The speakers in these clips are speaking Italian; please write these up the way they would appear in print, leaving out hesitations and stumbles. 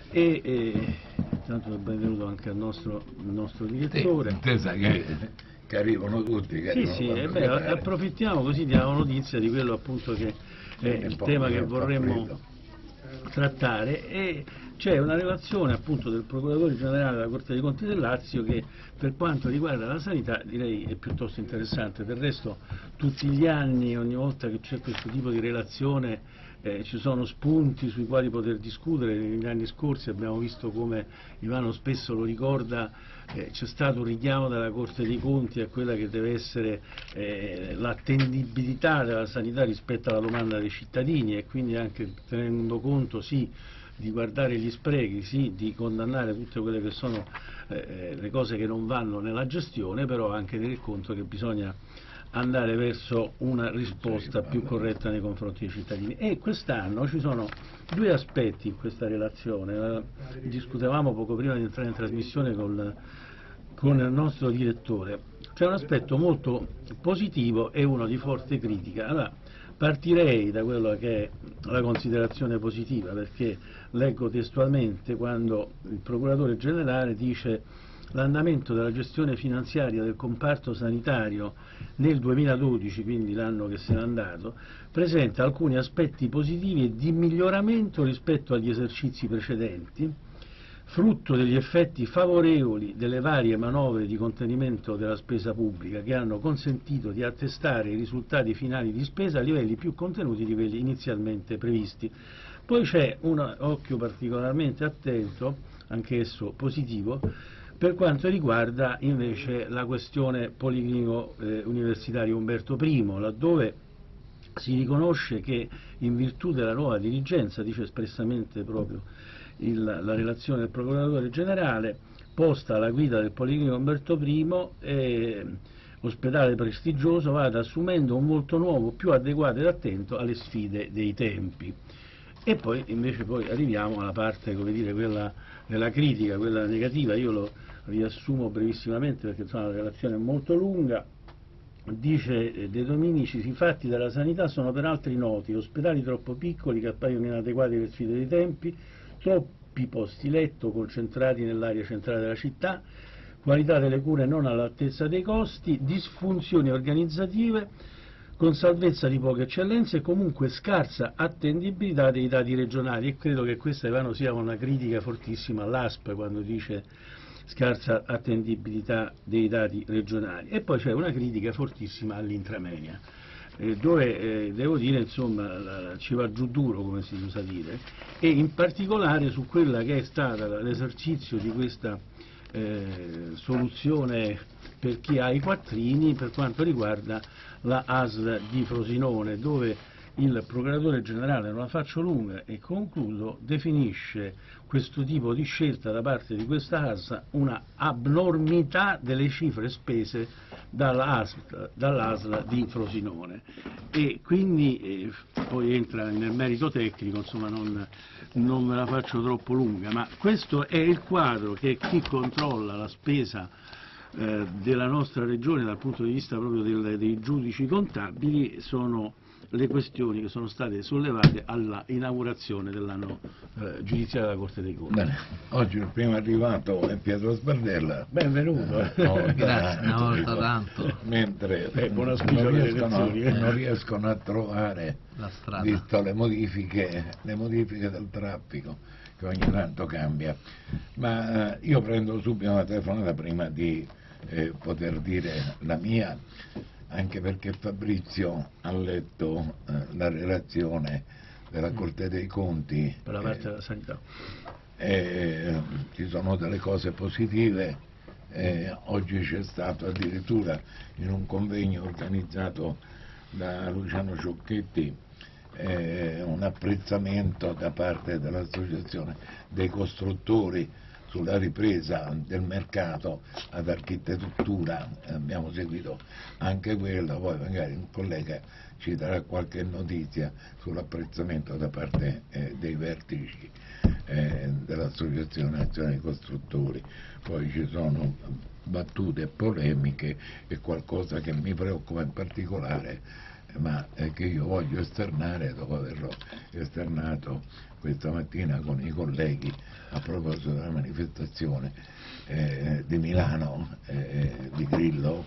Tanto benvenuto anche al nostro direttore. Intesa che arrivano tutti. Sì, approfittiamo così diamo notizia di quello appunto che è il tema che vorremmo trattare, e c'è una relazione appunto del Procuratore Generale della Corte dei Conti del Lazio che per quanto riguarda la sanità direi è piuttosto interessante. Del resto tutti gli anni, ogni volta che c'è questo tipo di relazione ci sono spunti sui quali poter discutere. Negli anni scorsi abbiamo visto come Ivano spesso lo ricorda, c'è stato un richiamo dalla Corte dei Conti a quella che deve essere l'attendibilità della sanità rispetto alla domanda dei cittadini, e quindi anche tenendo conto sì di guardare gli sprechi, sì di condannare tutte quelle che sono le cose che non vanno nella gestione, però anche tener conto che bisogna andare verso una risposta più corretta nei confronti dei cittadini. E quest'anno ci sono due aspetti in questa relazione, discutevamo poco prima di entrare in trasmissione con il nostro direttore. C'è un aspetto molto positivo e uno di forte critica. Allora, partirei da quello che è la considerazione positiva, perché leggo testualmente quando il Procuratore Generale dice: l'andamento della gestione finanziaria del comparto sanitario nel 2012, quindi l'anno che se n'è andato, presenta alcuni aspetti positivi e di miglioramento rispetto agli esercizi precedenti, frutto degli effetti favorevoli delle varie manovre di contenimento della spesa pubblica che hanno consentito di attestare i risultati finali di spesa a livelli più contenuti di quelli inizialmente previsti. Poi c'è un occhio particolarmente attento, anch'esso positivo, per quanto riguarda invece la questione Policlinico Universitario Umberto I, laddove si riconosce che in virtù della nuova dirigenza, dice espressamente proprio la relazione del Procuratore Generale, posta alla guida del Policlinico Umberto I, ospedale prestigioso, vada assumendo un volto nuovo, più adeguato ed attento alle sfide dei tempi. E poi invece arriviamo alla parte, come dire, quella della critica, quella negativa. Io lo riassumo brevissimamente perché insomma la relazione è molto lunga. Dice De Dominicis: i fatti della sanità sono per altri noti: ospedali troppo piccoli che appaiono inadeguati alle sfide dei tempi, troppi posti letto concentrati nell'area centrale della città, qualità delle cure non all'altezza dei costi, disfunzioni organizzative con salvezza di poche eccellenze e comunque scarsa attendibilità dei dati regionali. E credo che questa, Ivano, sia una critica fortissima all'ASP quando dice scarsa attendibilità dei dati regionali. E poi c'è una critica fortissima all'intramedia, dove devo dire insomma ci va giù duro, come si usa dire, e in particolare su quella che è stata l'esercizio di questa soluzione per chi ha i quattrini per quanto riguarda la ASL di Frosinone, dove il Procuratore Generale, non la faccio lunga e concludo, definisce questo tipo di scelta da parte di questa ASL una abnormità delle cifre spese dall'ASL di Frosinone, e quindi poi entra nel merito tecnico, insomma non me la faccio troppo lunga, ma questo è il quadro che chi controlla la spesa della nostra regione dal punto di vista proprio dei giudici contabili. Sono le questioni che sono state sollevate alla inaugurazione dell'anno giudiziario della Corte dei Conti. Bene. Oggi il primo arrivato è Pietro Sbardella. Benvenuto. Grazie, una volta tanto. Mentre non riescono a trovare la strada, visto le modifiche del traffico che ogni tanto cambia. Ma io prendo subito una telefonata prima di poter dire la mia, anche perché Fabrizio ha letto la relazione della Corte dei Conti per la parte della sanità. Ci sono delle cose positive. Oggi c'è stato addirittura in un convegno organizzato da Luciano Ciocchetti un apprezzamento da parte dell'Associazione dei Costruttori sulla ripresa del mercato ad architettura. Abbiamo seguito anche quello, poi magari un collega ci darà qualche notizia sull'apprezzamento da parte dei vertici dell'Associazione Nazionale dei Costruttori. Poi ci sono battute e polemiche, e qualcosa che mi preoccupa in particolare ma che io voglio esternare dopo averlo esternato questa mattina con i colleghi a proposito della manifestazione di Milano, di Grillo,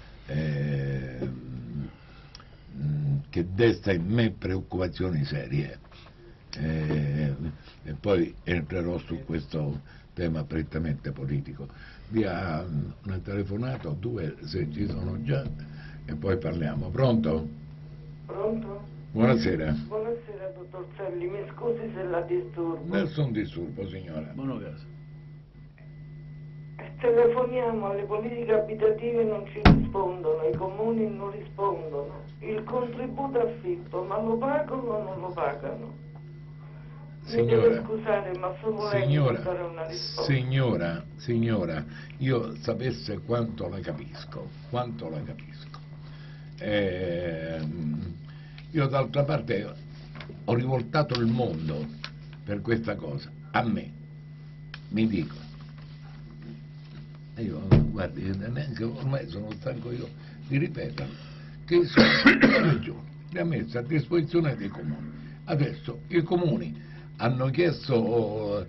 che desta in me preoccupazioni serie, e poi entrerò su questo tema prettamente politico. Vi ha una telefonata o due, se ci sono già, e poi parliamo. Pronto? Pronto? Buonasera. Buonasera, dottor Celli, mi scusi se la disturbo. Nessun disturbo, signora. Buono caso. Telefoniamo alle politiche abitative, non ci rispondono, i comuni non rispondono. Il contributo affitto, ma lo pagano o non lo pagano? Mi deve scusare, ma sono lento a dare una risposta. Signora, io sapesse quanto la capisco. Io d'altra parte ho rivoltato il mondo per questa cosa, a me, mi dico. Io, guardi, neanche ormai sono stanco io di ripeterlo, che la Regione li ha messi a disposizione dei comuni. Adesso i comuni hanno chiesto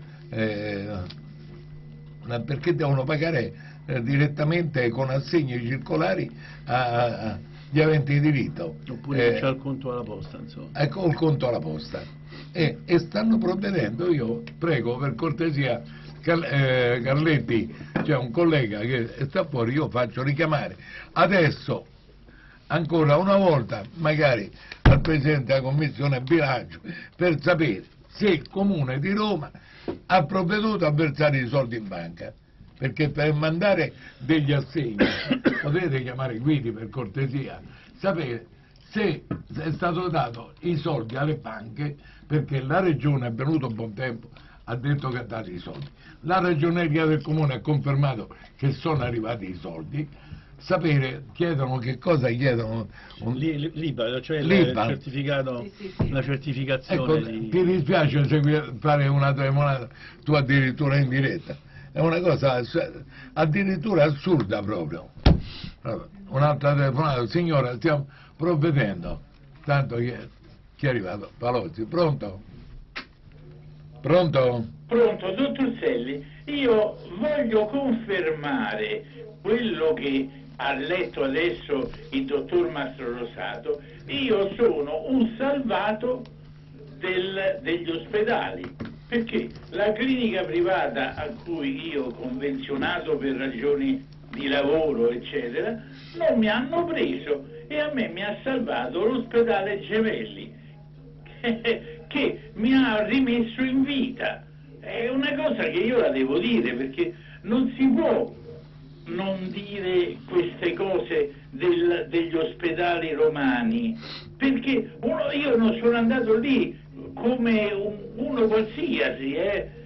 perché devono pagare direttamente con assegni circolari agli aventi diritto. Oppure c'è il conto alla posta, insomma. Ecco, il conto alla posta. E stanno provvedendo, io prego per cortesia Carletti, c'è un collega che sta fuori, io faccio richiamare adesso ancora una volta magari al Presidente della Commissione Bilancio per sapere se il Comune di Roma ha provveduto a versare i soldi in banca, perché per mandare degli assegni potete chiamare Guidi per cortesia, sapere se è stato dato i soldi alle banche, perché la Regione è venuto un buon tempo, ha detto che ha dato i soldi, la Ragioneria del Comune ha confermato che sono arrivati i soldi, sapere, chiedono che cosa chiedono? L'IBA, cioè l'IBA. il certificato, Sì. la certificazione Ecco, ti dispiace fare una telefonata tu addirittura in diretta? È una cosa addirittura assurda proprio. Un'altra telefonata, signora, stiamo provvedendo. Tanto chi è arrivato? Palozzi, pronto? Pronto? Pronto, dottor Celli, io voglio confermare quello che ha letto adesso il dottor Mastro Rosato. Io sono un salvato degli ospedali, perché la clinica privata a cui io ho convenzionato per ragioni di lavoro, eccetera, non mi hanno preso e a me mi ha salvato l'ospedale Gemelli, che mi ha rimesso in vita. È una cosa che io la devo dire, perché non si può non dire queste cose degli ospedali romani, perché io non sono andato lì come uno qualsiasi,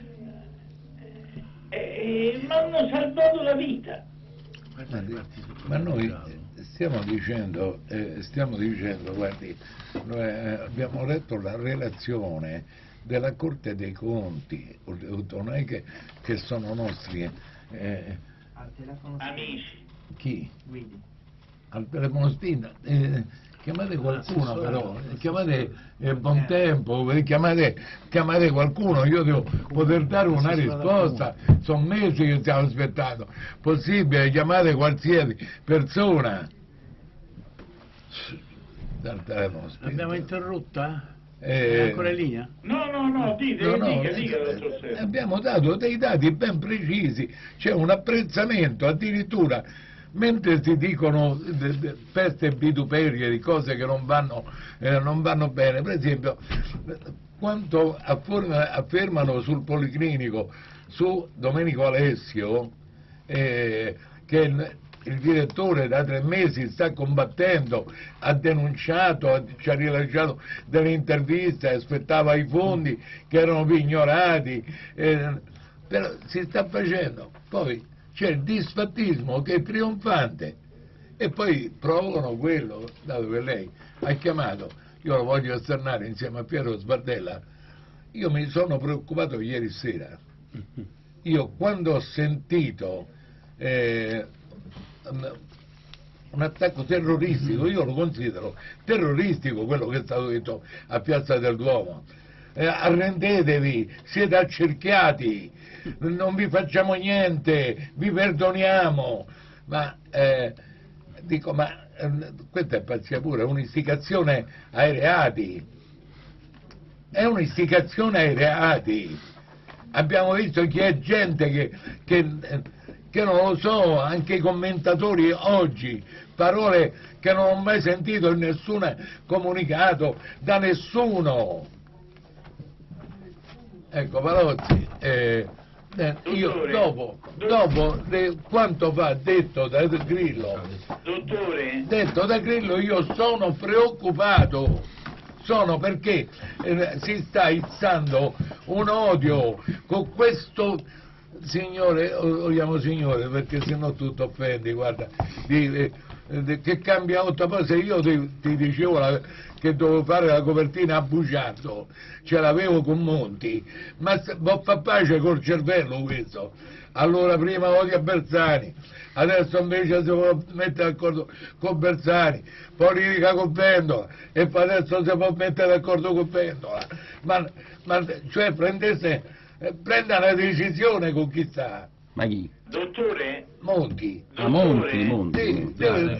ma hanno salvato la vita. Ma noi stiamo dicendo, guardi, noi abbiamo letto la relazione della Corte dei Conti, non è che sono nostri Amici. chi? Guidi. Al telefono spinta, chiamate qualcuno però, chiamate Bontempo, chiamate qualcuno, io devo poter dare una risposta, sono mesi che stiamo aspettando, possibile, chiamate qualsiasi persona. Dal telefono spinta. L'abbiamo interrotta? È ancora in linea? No, dica, dottor Celli. Abbiamo dato dei dati ben precisi, c'è un apprezzamento addirittura, mentre si dicono feste e vituperie di cose che non vanno bene, per esempio quanto affermano sul Policlinico su Domenico Alessio, che il direttore da 3 mesi sta combattendo, ha denunciato, ci ha rilasciato delle interviste, aspettava i fondi che erano pignorati, però si sta facendo. Poi c'è il disfattismo che è trionfante e poi provocano quello, dato che lei ha chiamato, io lo voglio esternare insieme a Piero Sbardella, io mi sono preoccupato ieri sera, io quando ho sentito un attacco terroristico, io lo considero terroristico quello che è stato detto a Piazza del Duomo. Arrendetevi, siete accerchiati, non vi facciamo niente, vi perdoniamo, ma dico, questa è pazzia pura, è un'istigazione ai reati, è un'istigazione ai reati. Abbiamo visto che è gente che non lo so, anche i commentatori oggi, parole che non ho mai sentito in nessun comunicato da nessuno. Ecco, Palozzi, io dopo quanto fa detto da Grillo, io sono preoccupato, perché si sta izzando un odio con questo signore, vogliamo signore perché sennò tu ti offendi, guarda, che cambia 8 cose. Io ti dicevo che dovevo fare la copertina a Bugiardo, ce l'avevo con Monti, ma fa pace col cervello questo. Allora prima odia Bersani, adesso invece si può mettere d'accordo con Bersani, poi litiga con Vendola e adesso si può mettere d'accordo con Vendola, ma cioè prenda una decisione con chi sta. Ma chi? Dottore? Monti. A Monti. Sì,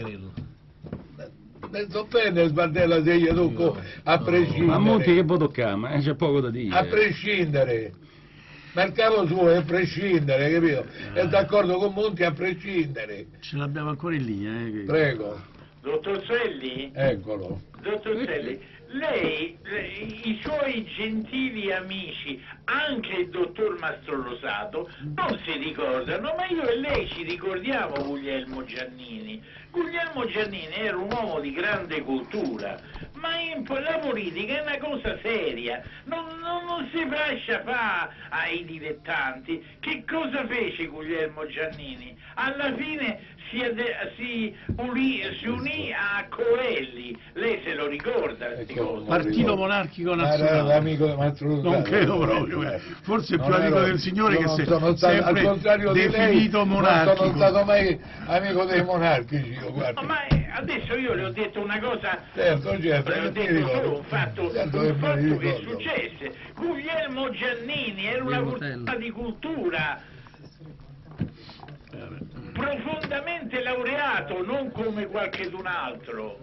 non so bene Sbardella se io tocco a prescindere. Ma a Monti che può toccare? C'è poco da dire. A prescindere. Ma il capo suo è a prescindere, capito? È d'accordo con Monti a prescindere. Ce l'abbiamo ancora in linea, Prego. Dottor Selli? Eccolo. Dottor Selli, lei, i suoi gentili amici, anche il dottor Mastrolosato, non si ricordano, ma io e lei ci ricordiamo Guglielmo Giannini. Guglielmo Giannini era un uomo di grande cultura, ma la politica è una cosa seria, non si lascia fare ai dilettanti. Che cosa fece Guglielmo Giannini? Alla fine si unì a Coelli, lei se lo ricorda? Partito Monarchico Nazionale. Amico di Mastrolosato. Non credo proprio, forse è più amico del signore che sono stato, al contrario di lei, monarchico. Non sono stato mai amico dei monarchici, io, guarda. Ma adesso io le ho detto una cosa, certo, le ho detto solo un fatto che successe. Guglielmo Giannini era una persona di cultura, profondamente laureato, non come qualche d'un altro.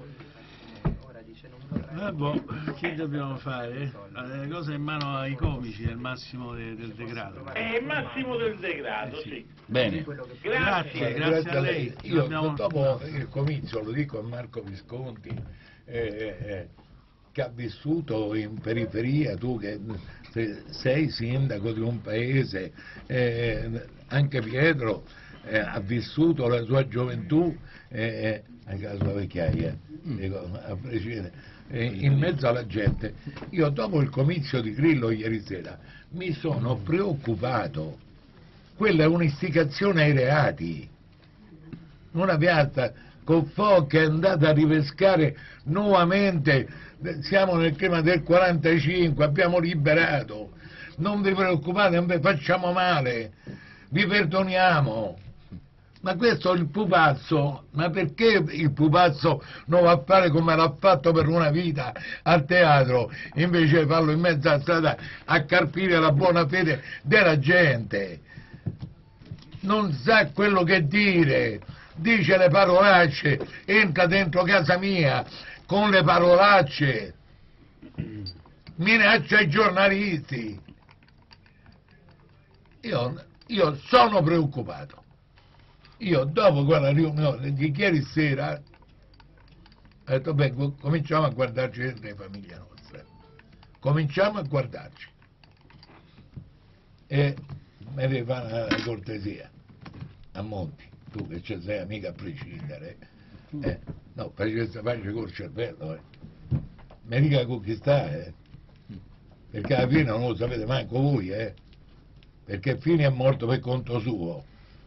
Che dobbiamo fare? La cosa è in mano ai comici, è il massimo del degrado. È il massimo del degrado, sì. Bene. Grazie. Grazie a lei. Io dopo il comizio, lo dico a Marco Visconti, che ha vissuto in periferia, tu che sei sindaco di un paese, anche Pietro ha vissuto la sua gioventù, anche la sua vecchiaia, dico, a prescindere, in mezzo alla gente. Io dopo il comizio di Grillo ieri sera mi sono preoccupato. Quella è un'istigazione ai reati, una piazza con Foch che è andata a ripescare nuovamente, siamo nel clima del 45, abbiamo liberato, non vi preoccupate, non vi facciamo male, vi perdoniamo. Ma questo è il pupazzo, ma perché il pupazzo non va a fare come l'ha fatto per una vita al teatro, invece di farlo in mezzo alla strada a carpire la buona fede della gente? Non sa quello che dire, dice le parolacce, entra dentro casa mia con le parolacce, minaccia i giornalisti. Io sono preoccupato. Io dopo quella riunione di ieri sera ho detto, beh, cominciamo a guardarci dentro le famiglie nostre, cominciamo a guardarci, e mi devi fare una cortesia a Monti, tu che ci sei amica a prescindere, no, facesse pace col cervello, mi dica con chi sta, perché alla fine non lo sapete manco voi, perché Fini è morto per conto suo,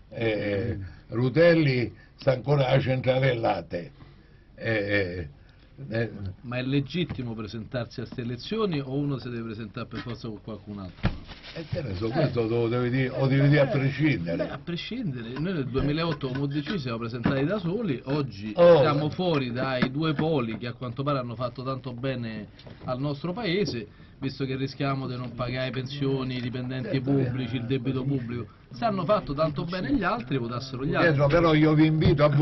Rutelli sta ancora alla centrale del latte, Ma è legittimo presentarsi a queste elezioni o uno si deve presentare per forza con qualcun altro? che ne so, questo lo devi dire, o devi dire a prescindere. Beh, a prescindere, noi nel 2008 come ho deciso siamo presentati da soli, oggi Oh. siamo fuori dai due poli che a quanto pare hanno fatto tanto bene al nostro paese, visto che rischiamo di non pagare pensioni, i dipendenti pubblici, il debito pubblico. Se hanno fatto tanto bene gli altri, votassero gli altri. Pietro, però io vi invito a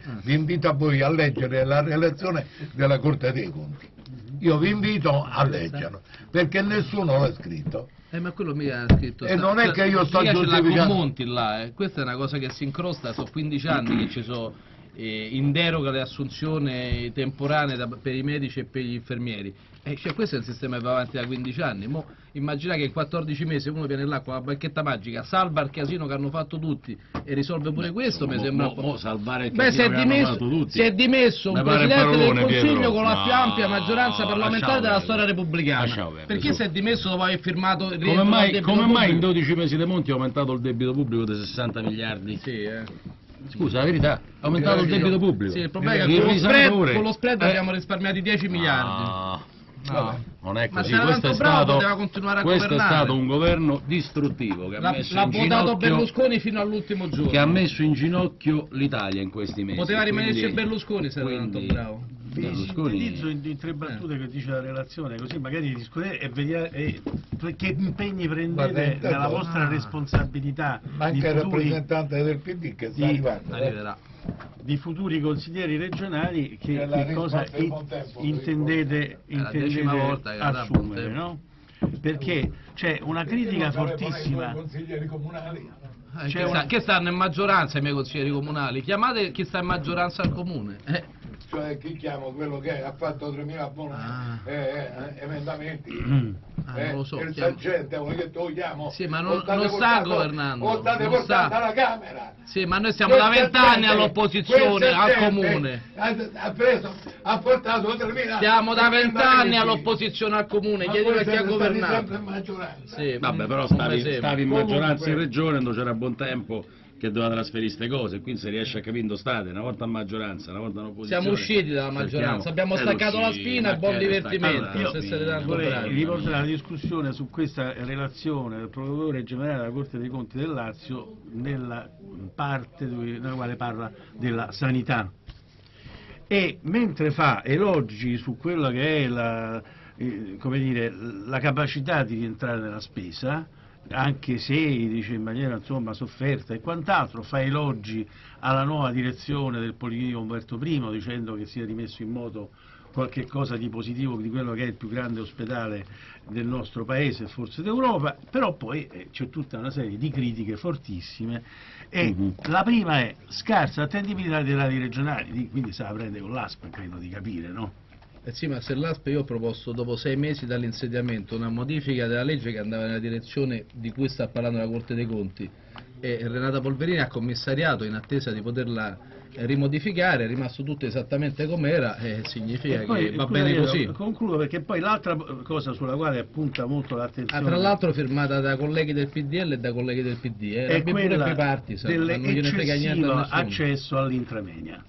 voi a leggere la relazione della Corte dei Conti. Io vi invito a leggerlo, perché nessuno l'ha scritto. Ma quello mi ha scritto. E non è che io sto c'è la giustificando. Monti là, questa è una cosa che si incrosta, sono 15 anni che ci sono in deroga le assunzioni temporanee per i medici e per gli infermieri. Cioè, questo è un sistema che va avanti da 15 anni. Mo, immagina che in 14 mesi uno viene là con la bacchetta magica, salva il casino che hanno fatto tutti e risolve pure questo, mi sembra un po'. Salvare il Beh, casino che hanno fatto tutti. si è dimesso un Mi pare Presidente del parolone, Consiglio Pietro. con la più ampia maggioranza No, parlamentare lasciamo della perdere. storia repubblicana. Lasciamo perdere, Perché su. si è dimesso dopo aver firmato il Come rientro mai, del debito come mai in pubblico? 12 mesi dei Monti è aumentato il debito pubblico di 60 miliardi? Sì, Scusa, la verità, è aumentato il debito pubblico. Sì, il problema è che Il con lo spread risanatore- abbiamo risparmiato 10 miliardi. No, No. non è Ma così. se era Questo è tanto bravo stato, poteva continuare a questo è governare. stato un governo distruttivo che ha L'ha messo l'ha in votato ginocchio, Berlusconi fino all'ultimo giorno. che ha messo in ginocchio l'Italia in questi mesi. Poteva rimanerci Quindi- Berlusconi se era tanto quindi- bravo. Berlusconi- Sintetizzo in tre battute che dice la relazione, così magari discutete e vediate che impegni prendete Guarda, intanto- nella vostra responsabilità Manca il di futuri, rappresentante del PD che sta di- arrivando. Arriverà. di futuri consiglieri regionali che La cosa risposta è buon tempo, intendete, È la decima volta che la dà buon assumere, tempo. no? Perché c'è una critica fortissima. Consiglieri comunali. C'è una- Che stanno in maggioranza i miei consiglieri comunali? Chiamate chi sta in maggioranza al comune. Cioè chi chiamo quello che ha fatto 3.000 Ah. emendamenti. Mm. Non lo so. Il chiamo- sergente, vuoi che togliamo? Sì, ma O non state sta portando- governando, O state non portando sta. alla Camera. Sì, ma noi siamo da 20 anni all'opposizione, al comune. Ha portato 3.000. Siamo da 20 anni emendamenti. all'opposizione al comune, Ma chiedete voi a chi ha siete stati sempre governato. in maggioranza. Sì, Vabbè, però non mi sembra. stavi in maggioranza in Comunque- regione dove c'era buon tempo che doveva trasferire queste cose, quindi se riesce a capire dove state, una volta in maggioranza, una volta in opposizione. Siamo usciti dalla maggioranza, abbiamo staccato la spina e buon divertimento. Io se siete da vorrei comprare. riportare la discussione su questa relazione del procuratore generale della Corte dei Conti del Lazio nella parte nella quale parla della sanità. E mentre fa elogi su quella che è come dire, la capacità di rientrare nella spesa, anche se dice in maniera insomma sofferta e quant'altro, fa elogi alla nuova direzione del Policlinico Umberto I dicendo che si è rimesso in moto qualche cosa di positivo di quello che è il più grande ospedale del nostro paese e forse d'Europa, però poi c'è tutta una serie di critiche fortissime e la prima è scarsa attendibilità dei radi regionali, quindi se la prende con l'ASP, credo di capire, no? Sì, ma se l'ASP io ho proposto dopo 6 mesi dall'insediamento una modifica della legge che andava nella direzione di cui sta parlando la Corte dei Conti e Renata Polverini ha commissariato in attesa di poterla rimodificare, è rimasto tutto esattamente com'era e significa E poi, che va scusa, bene io così. concludo perché poi l'altra cosa sulla quale punta molto l'attenzione Tra l'altro firmata da colleghi del PDL e da colleghi del PD, è quella non gliene frega niente a dell'eccessivo nessuno. accesso all'intramenia,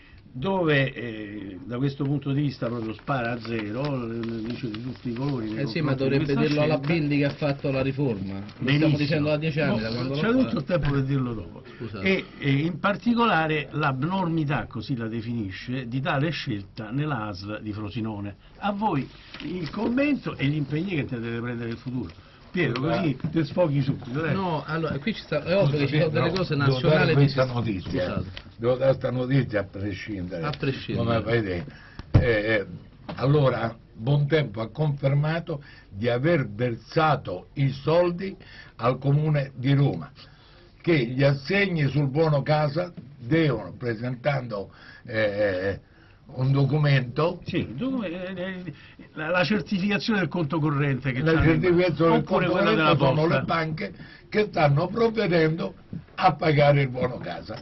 dove da questo punto di vista proprio spara a zero, dice di tutti i colori. nei Sì, ma confronti di dovrebbe questa dirlo alla scelta. Bindi che ha fatto la riforma. Lo Benissimo. stiamo dicendo da 10 anni, No, da quando c'è lo fa. tutto il tempo per dirlo dopo. Scusate. E in particolare l'abnormità, così la definisce, di tale scelta nella ASL di Frosinone. A voi il commento e gli impegni che intendete prendere nel futuro. Piero, così ti sfoghi subito. Dai. No, allora, qui ci sta, è ovvio che ci sono delle cose Devo dare nazionali di questa sistema. notizia. Scusate. Devo dare questa notizia a prescindere. A prescindere. Come vedete. Allora, Bontempo ha confermato di aver versato i soldi al Comune di Roma, che gli assegni sul buono casa devono, presentando un documento, Sì, la certificazione del conto corrente che la c'hanno in mano, certificazione del oppure conto quella della corrente sono posta. le banche che stanno provvedendo a pagare il buono casa.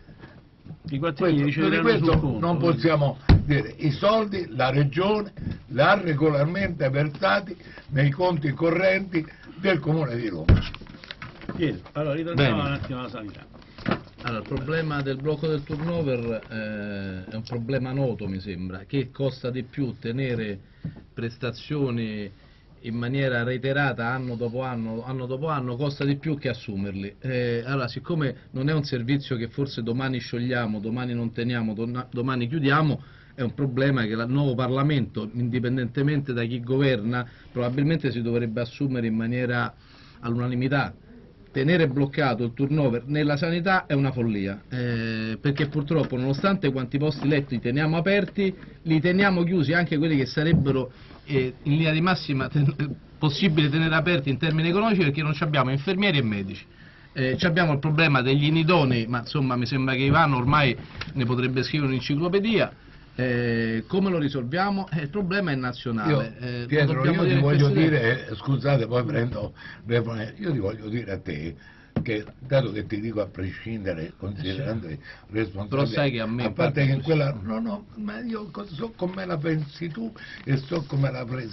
I quattrini Questo, di riceveranno questo sul conto. non possiamo dire. I soldi la Regione li ha regolarmente versati nei conti correnti del Comune di Roma. Piero, allora ritorniamo Bene. un attimo alla sanità. Allora, il problema del blocco del turnover è un problema noto, mi sembra, che costa di più tenere prestazioni in maniera reiterata anno dopo anno, costa di più che assumerli. Allora, siccome non è un servizio che forse domani sciogliamo, domani non teniamo, domani chiudiamo, è un problema che il nuovo Parlamento, indipendentemente da chi governa, probabilmente si dovrebbe assumere in maniera all'unanimità. Tenere bloccato il turnover nella sanità è una follia, perché purtroppo nonostante quanti posti letti teniamo aperti, li teniamo chiusi anche quelli che sarebbero in linea di massima possibile tenere aperti in termini economici, perché non abbiamo infermieri e medici. Abbiamo il problema degli inidonei, ma insomma mi sembra che Ivano ormai ne potrebbe scrivere un'enciclopedia. Come lo risolviamo? Il problema è nazionale. Pietro, io ti voglio dire, scusate, poi prendo, io ti voglio dire a te che, dato che ti dico a prescindere, considerando responsabilità, però sai che a me, a parte che in quella, no, ma io so come la pensi tu e so come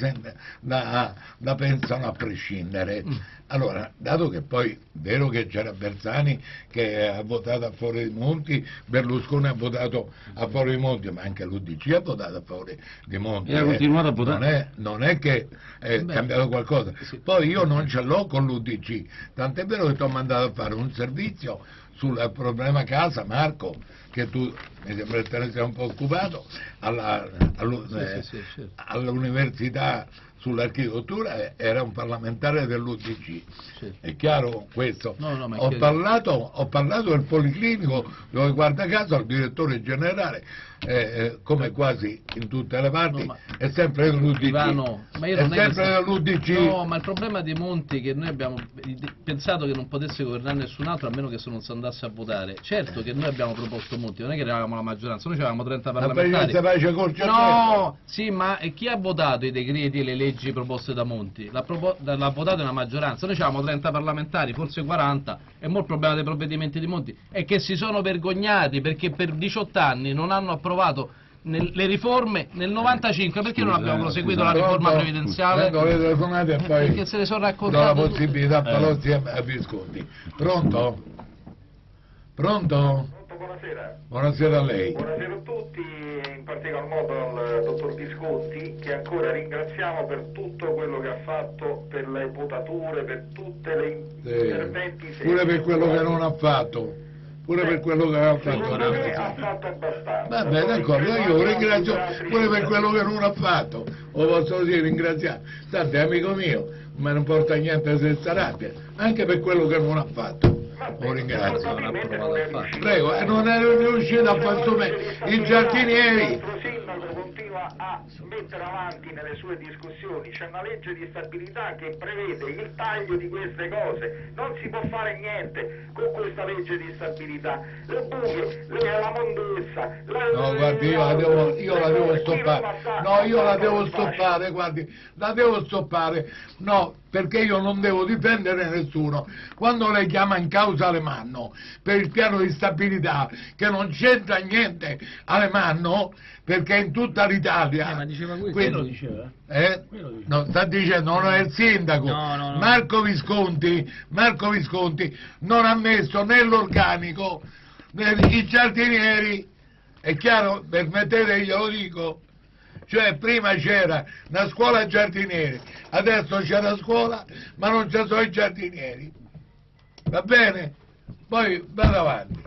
la pensano a prescindere. Allora, dato che poi, vero che c'era Bersani che ha votato a favore di Monti, Berlusconi ha votato a favore di Monti, ma anche l'UDC ha votato a favore di Monti. E ha continuato a votare. Non è che è cambiato qualcosa. Poi io non ce l'ho con l'UDC, tant'è vero che ti ho mandato a fare un servizio sul problema casa, Marco, che tu mi sembra che te ne sia un po' occupato, all'università sull'architettura, era un parlamentare dell'UDC, è chiaro questo? No, ma ho parlato del Policlinico, dove guarda caso il direttore generale, come quasi in tutte le parti, è sempre dell'UDC. Ivano, ma io è non sempre dell'UDC. No, ma il problema di Monti è che noi abbiamo pensato che non potesse governare nessun altro a meno che se non si andasse a votare. Certo che noi abbiamo proposto Monti, non è che eravamo la maggioranza, noi avevamo 30 parlamentari. No, sì, ma chi ha votato i decreti e le leggi proposte da Monti? L'ha votato una maggioranza, noi avevamo 30 parlamentari, forse 40, e mo il problema dei provvedimenti di Monti è che si sono vergognati perché per 18 anni non hanno approvato le riforme. Nel 95 perché non abbiamo proseguito la riforma previdenziale? Le telefonate e poi perché se le sono raccontate do la possibilità a Palozzi e a Visconti. Pronto? Buonasera. Buonasera a lei. Buonasera a tutti, in particolar modo al dottor Visconti, che ancora ringraziamo per tutto quello che ha fatto, per le votature, per tutte le interventi. Pure per quello che non ha fatto. Per quello che ha fatto. Secondo me ha fatto abbastanza. Va bene, d'accordo, io lo ringrazio pure per quello che non ha fatto. Lo posso dire, ringraziare. Tanto è amico mio, ma non porta niente senza rabbia, anche per quello che non ha fatto. Lo ringrazio. Prego, e non ero riuscito a far assumere i giardinieri. Il sindaco continua a mettere avanti nelle sue discussioni, c'è una legge di stabilità che prevede il taglio di queste cose, non si può fare niente con questa legge di stabilità, le buche, la mondezza, no, guardi, io la devo stoppare, no, io la devo stoppare, guardi, la devo stoppare, no, perché io non devo difendere nessuno. Quando lei chiama in causa Alemanno per il piano di stabilità, che non c'entra niente Alemanno, perché in tutta l'Italia, ma diceva questo, quindi, lo diceva? No, sta dicendo, non è il sindaco. No. Marco Visconti non ha messo nell'organico i giardinieri, è chiaro? Permettete, glielo dico. Cioè prima c'era una scuola giardinieri, adesso c'è la scuola ma non ci sono i giardinieri, va bene? Poi vado avanti.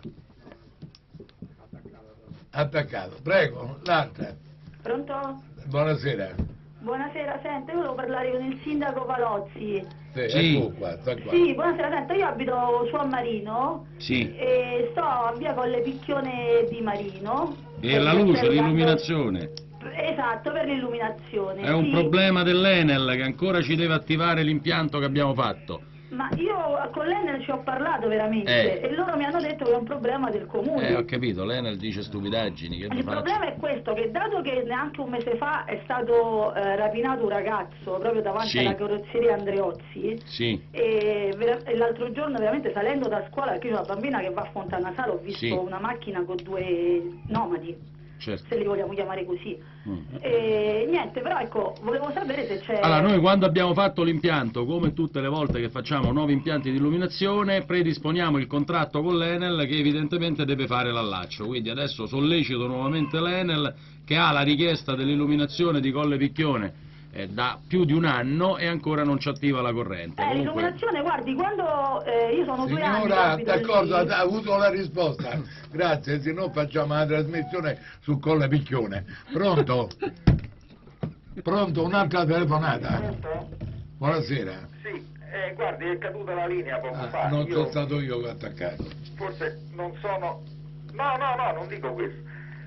Attaccato, prego, l'altra. Pronto? Buonasera. Buonasera, senta, io volevo parlare con il sindaco Palozzi. Sì. Ecco qua, sta qua. Sì, buonasera, senta, io abito su a Marino. Sì. E sto a via Colle Picchione di Marino. E la luce, l'illuminazione. Esatto, per l'illuminazione. È un sì. problema dell'Enel che ancora ci deve attivare l'impianto che abbiamo fatto. Ma io con l'Enel ci ho parlato veramente e loro mi hanno detto che è un problema del comune. Ho capito, l'Enel dice stupidaggini. Che Il problema è questo, che dato che neanche un mese fa è stato rapinato un ragazzo proprio davanti alla carrozzeria Andreozzi, e l'altro giorno veramente salendo da scuola, perché io ho una bambina che va a Fontanasale, ho visto una macchina con 2 nomadi. certo. se li vogliamo chiamare così. E niente, però ecco, volevo sapere se c'è... Allora, noi quando abbiamo fatto l'impianto, come tutte le volte che facciamo nuovi impianti di illuminazione, predisponiamo il contratto con l'Enel che evidentemente deve fare l'allaccio, quindi adesso sollecito nuovamente l'Enel che ha la richiesta dell'illuminazione di Colle Picchione da più di un anno e ancora non ci attiva la corrente. L'illuminazione, guardi, quando io sono 2 anni... Signora, d'accordo, ha avuto la risposta. Grazie, se no facciamo la trasmissione su Colle Picchione. Pronto? Pronto, un'altra telefonata. Pronto? Buonasera. Sì, guardi, è caduta la linea poco fa. Non sono stato io che ho attaccato. Forse non sono... No, non dico questo.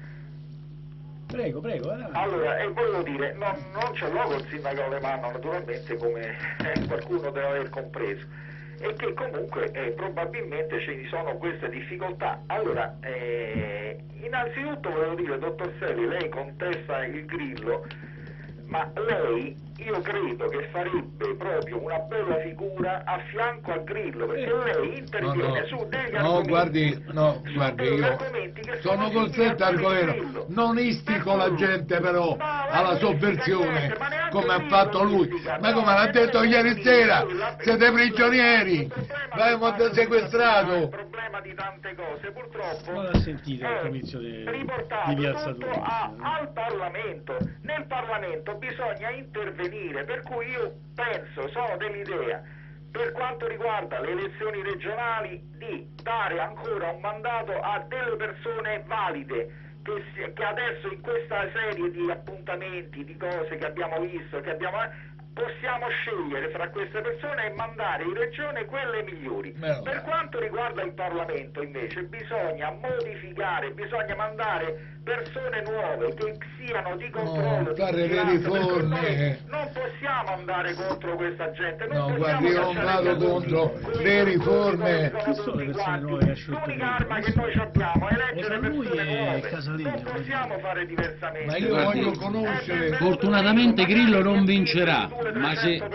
Prego. Allora, volevo dire, non ce l'ho col sindaco Alemanno, naturalmente, come qualcuno deve aver compreso, e che comunque probabilmente ci sono queste difficoltà. Allora, innanzitutto volevo dire, dottor Selli, lei contesta il Grillo, ma lei, io credo che farebbe proprio una bella figura a fianco al Grillo, perché lei interviene su degli argomenti, io sono costretto al governo, non istico la gente però alla sovversione come ha fatto lui, ma come l'ha detto ieri sera, siete prigionieri, l'abbiamo sequestrato. Problema di tante cose, purtroppo non ha sentito il comizio di Piazza tutto al Parlamento. Nel Parlamento bisogna intervenire, per cui io penso, sono dell'idea, per quanto riguarda le elezioni regionali, di dare ancora un mandato a delle persone valide, che adesso in questa serie di appuntamenti, di cose che abbiamo visto, possiamo scegliere fra queste persone e mandare in regione quelle migliori. Per quanto riguarda il Parlamento invece bisogna modificare, bisogna mandare persone nuove che siano di controllo, fare le riforme. Non possiamo andare contro questa gente, guardi, io non vado contro le riforme. Chi sono le persone nuove che ha scelto? L'unica arma che noi abbiamo è eleggere lui persone è nuove, Casalino, non possiamo fare diversamente. Ma io voglio conoscere. Fortunatamente Grillo non vincerà, ma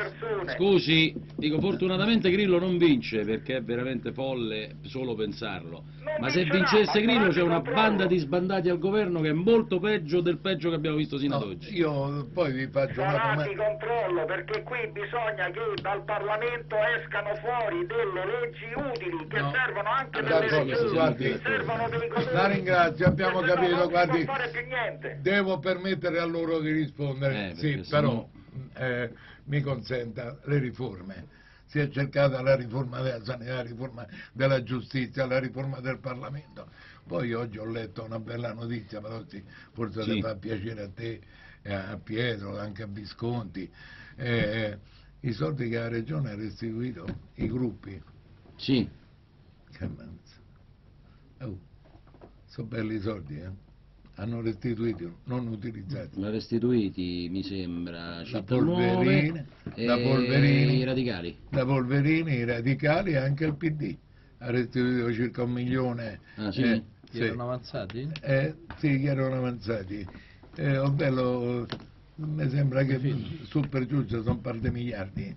scusi, dico fortunatamente Grillo non vince perché è veramente folle solo pensarlo, ma se vincesse Grillo c'è una banda di sbandati al governo che è molto peggio del peggio che abbiamo visto sino ad oggi. Io poi vi faccio una domanda di controllo, perché qui bisogna che dal Parlamento escano fuori delle leggi utili che servono anche per le regioni, servono dei controlli. La ringrazio, abbiamo capito, non guardi, si può fare più niente. Devo permettere a loro di rispondere, sì, però mi consenta, le riforme, si è cercata la riforma della sanità, la riforma della giustizia, la riforma del Parlamento, poi oggi ho letto una bella notizia, però forse le fa piacere a te, a Pietro, anche a Visconti, i soldi che la Regione ha restituito, i gruppi, sì, che ammazza, sono belli i soldi, hanno restituiti, non utilizzati. Ma restituiti, mi sembra, da Polverini, i radicali. Da Polverini, i radicali e anche il PD. Ha restituito circa 1 milione. Ah sì? Erano avanzati? Sì, che erano avanzati. Bello, mi sembra che su per giù ci sono un par di miliardi.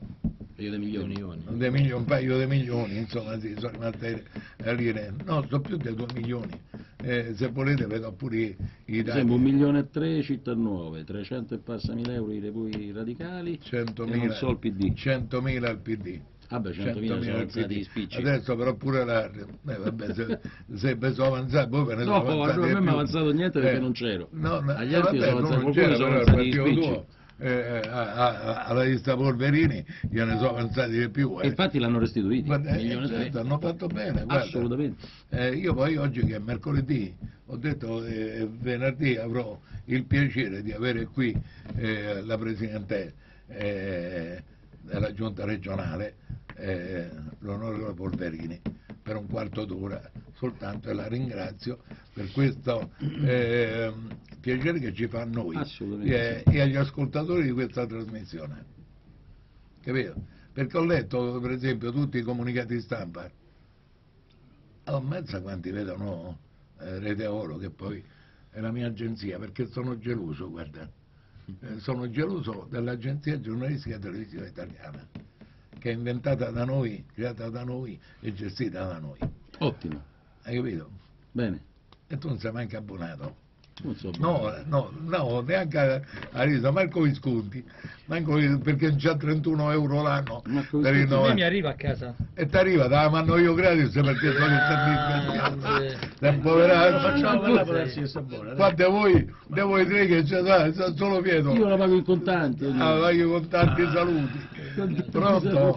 Un paio di milioni, insomma, sì, sono rimasti a lire. No, sono più di 2 milioni. Se volete vedo pure i dati. 1,3 milioni città nuove, 300 e passa mila euro i radicali 100.000, e non so il PD. 100.000 al PD. Vabbè, 100.000 sono avanzati spicci. Adesso però pure la... vabbè, se sono avanzati, voi ve ne sono avanzati. No, a me non è avanzato niente perché non c'ero. Agli altri sono avanzati, qualcuno sono avanzati spicci. Alla lista Polverini gliene sono avanzati di più. E infatti l'hanno restituiti, certo, hanno fatto bene, guarda. Assolutamente. Io poi oggi, che è mercoledì, ho detto venerdì avrò il piacere di avere qui la Presidente della Giunta regionale, l'onorevole Polverini, per un quarto d'ora soltanto, e la ringrazio per questo piacere che ci fa a noi e agli ascoltatori di questa trasmissione, capito? Perché ho letto per esempio tutti i comunicati stampa, ammazza quanti vedono Rete Oro, che poi è la mia agenzia, perché sono geloso, guarda, sono geloso dell'agenzia giornalistica televisiva italiana, che è inventata da noi, creata da noi e gestita da noi. Ottimo. Hai capito? Bene. E tu non sei manco abbonato. No, neanche a risa, manco Visconti, perché non c'ha 31 euro l'anno per il me mi arriva a casa. E ti arriva, te la mando io gratis perché sono il servizio. Sei poverato. Facciamo quella per essere buona. Quante voi tre che c'è solo Pietro? Io la pago in contanti. Pago con tanti saluti. Pronto?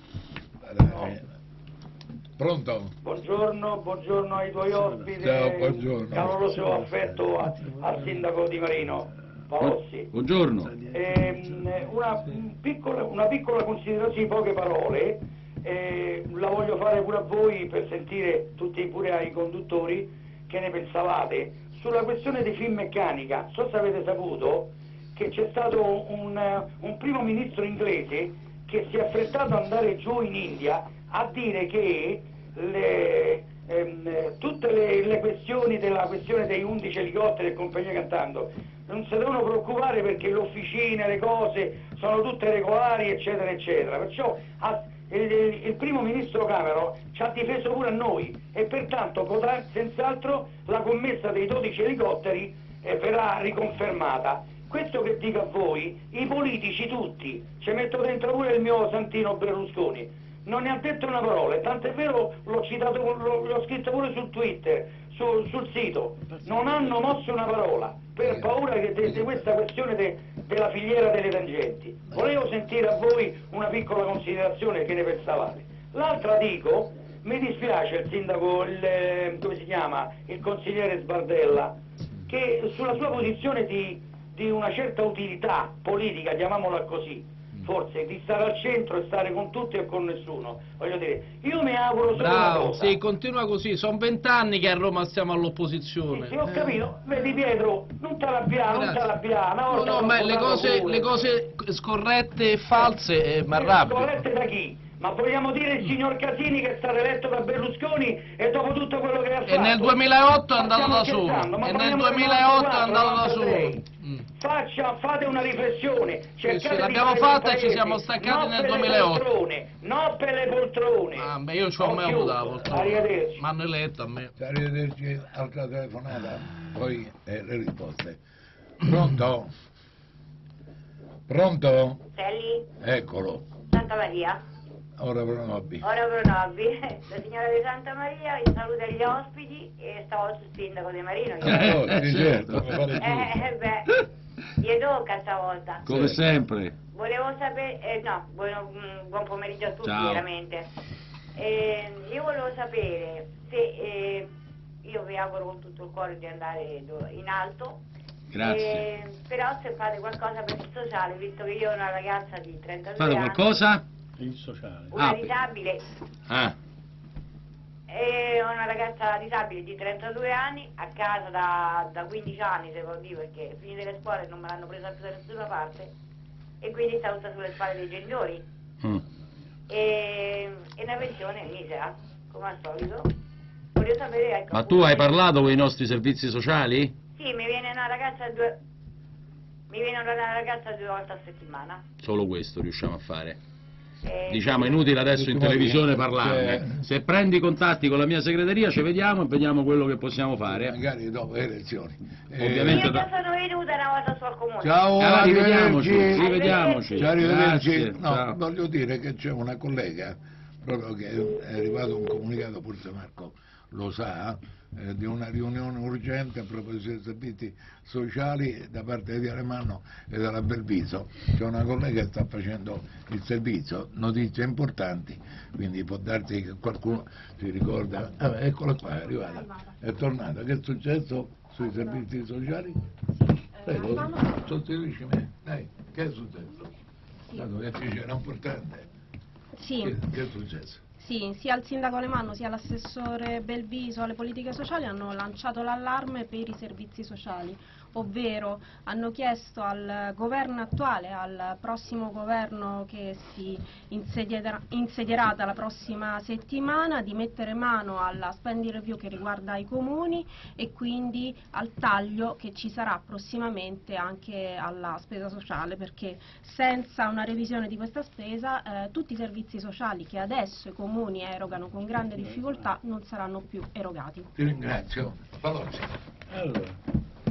Pronto? Buongiorno ai tuoi ospiti. Ciao, buongiorno. Caloroso affetto al sindaco Di Marino, Palozzi. Buongiorno. Una piccola considerazione, poche parole, la voglio fare pure a voi per sentire tutti pure ai conduttori che ne pensavate. Sulla questione di Finmeccanica, so se avete saputo che c'è stato un primo ministro inglese che si è affrettato ad andare giù in India a dire che tutte le questioni della questione dei 11 elicotteri e compagnia cantando non si devono preoccupare perché le officine, le cose sono tutte regolari, eccetera eccetera. Perciò il primo ministro Cameron ci ha difeso pure a noi e pertanto potrà senz'altro la commessa dei 12 elicotteri verrà riconfermata. Questo che dico a voi, i politici tutti, ci metto dentro pure il mio santino Berlusconi, non ne ha detto una parola, tant'è vero l'ho scritto pure su Twitter, sul sito, non hanno mosso una parola per paura di questa questione della filiera delle tangenti. Volevo sentire a voi una piccola considerazione, che ne pensavate. L'altra dico, mi dispiace il sindaco, come si chiama, il consigliere Sbardella, che sulla sua posizione di una certa utilità politica, chiamiamola così, forse di stare al centro e stare con tutti e con nessuno, voglio dire, io mi auguro solo una cosa. Sì, continua così, sono 20 anni che a Roma stiamo all'opposizione. Sì, ho capito, vedi Pietro, non te l'abbiamo, no, ma le cose scorrette e false, ma rapide. Scorrette da chi? Ma vogliamo dire il signor Casini che è stato eletto da Berlusconi e dopo tutto quello che ha fatto? E nel 2008 è andato da solo. E nel 2008 è andato da solo. Fate una riflessione. Sì, l'abbiamo fatta e ci siamo staccati nel 2008. No per le poltrone. Beh, io ci ho mai avuto la poltrona. Arrivederci. Mi hanno eletto a me. Arrivederci, altra telefonata, poi le risposte. Pronto? Pronto? Selli? Eccolo. Santa Maria? Ora Pronobbi. La signora di Santa Maria, io saluto gli ospiti e stavolta il sindaco Di Marino. Sì, certo, gli tocca stavolta. Come sempre. Volevo sapere, buon pomeriggio a tutti. Ciao. Veramente. Io volevo sapere se, io vi auguro con tutto il cuore di andare in alto. Grazie. Però se fate qualcosa per il sociale, visto che io ho una ragazza di 32 Fate anni. Qualcosa? Il sociale. Una disabile. E ho una ragazza disabile di 32 anni a casa da 15 anni, se può dire, perché finite le scuole non me l'hanno presa più da nessuna parte e quindi sta tutta sulle spalle dei genitori. E una pensione misera, come al solito. Voglio sapere, ecco, Ma tu hai parlato con i nostri servizi sociali? Sì, mi viene una ragazza due volte a settimana. Solo questo riusciamo a fare. Diciamo, è inutile adesso in televisione parlarne. Se prendi contatti con la mia segreteria ci vediamo e vediamo quello che possiamo fare. Magari dopo le elezioni. Ovviamente io già sono venuta una volta sul comune. Ciao, rivediamoci. Ciao, arrivederci. Grazie, No, ciao. voglio dire che c'è una collega, proprio che è arrivato un comunicato, forse Marco lo sa, di una riunione urgente a proposito dei servizi sociali da parte di Alemanno e della Belviso. C'è una collega che sta facendo il servizio, notizie importanti, quindi può darsi che qualcuno si ricorda. Eccola qua, è arrivata, è tornata. Che è successo sui servizi sociali? Prego, sostituiscimi, dai, che è successo? Dato che era importante. Sì. Che è successo? Sì, sia il sindaco Alemanno sia l'assessore Belviso alle politiche sociali hanno lanciato l'allarme per i servizi sociali, ovvero hanno chiesto al governo attuale, al prossimo governo che si insedierà dalla prossima settimana, di mettere mano alla spending review che riguarda i comuni e quindi al taglio che ci sarà prossimamente anche alla spesa sociale, perché senza una revisione di questa spesa tutti i servizi sociali che adesso i comuni erogano con grande difficoltà non saranno più erogati. Ti ringrazio. Palozzi. Allora,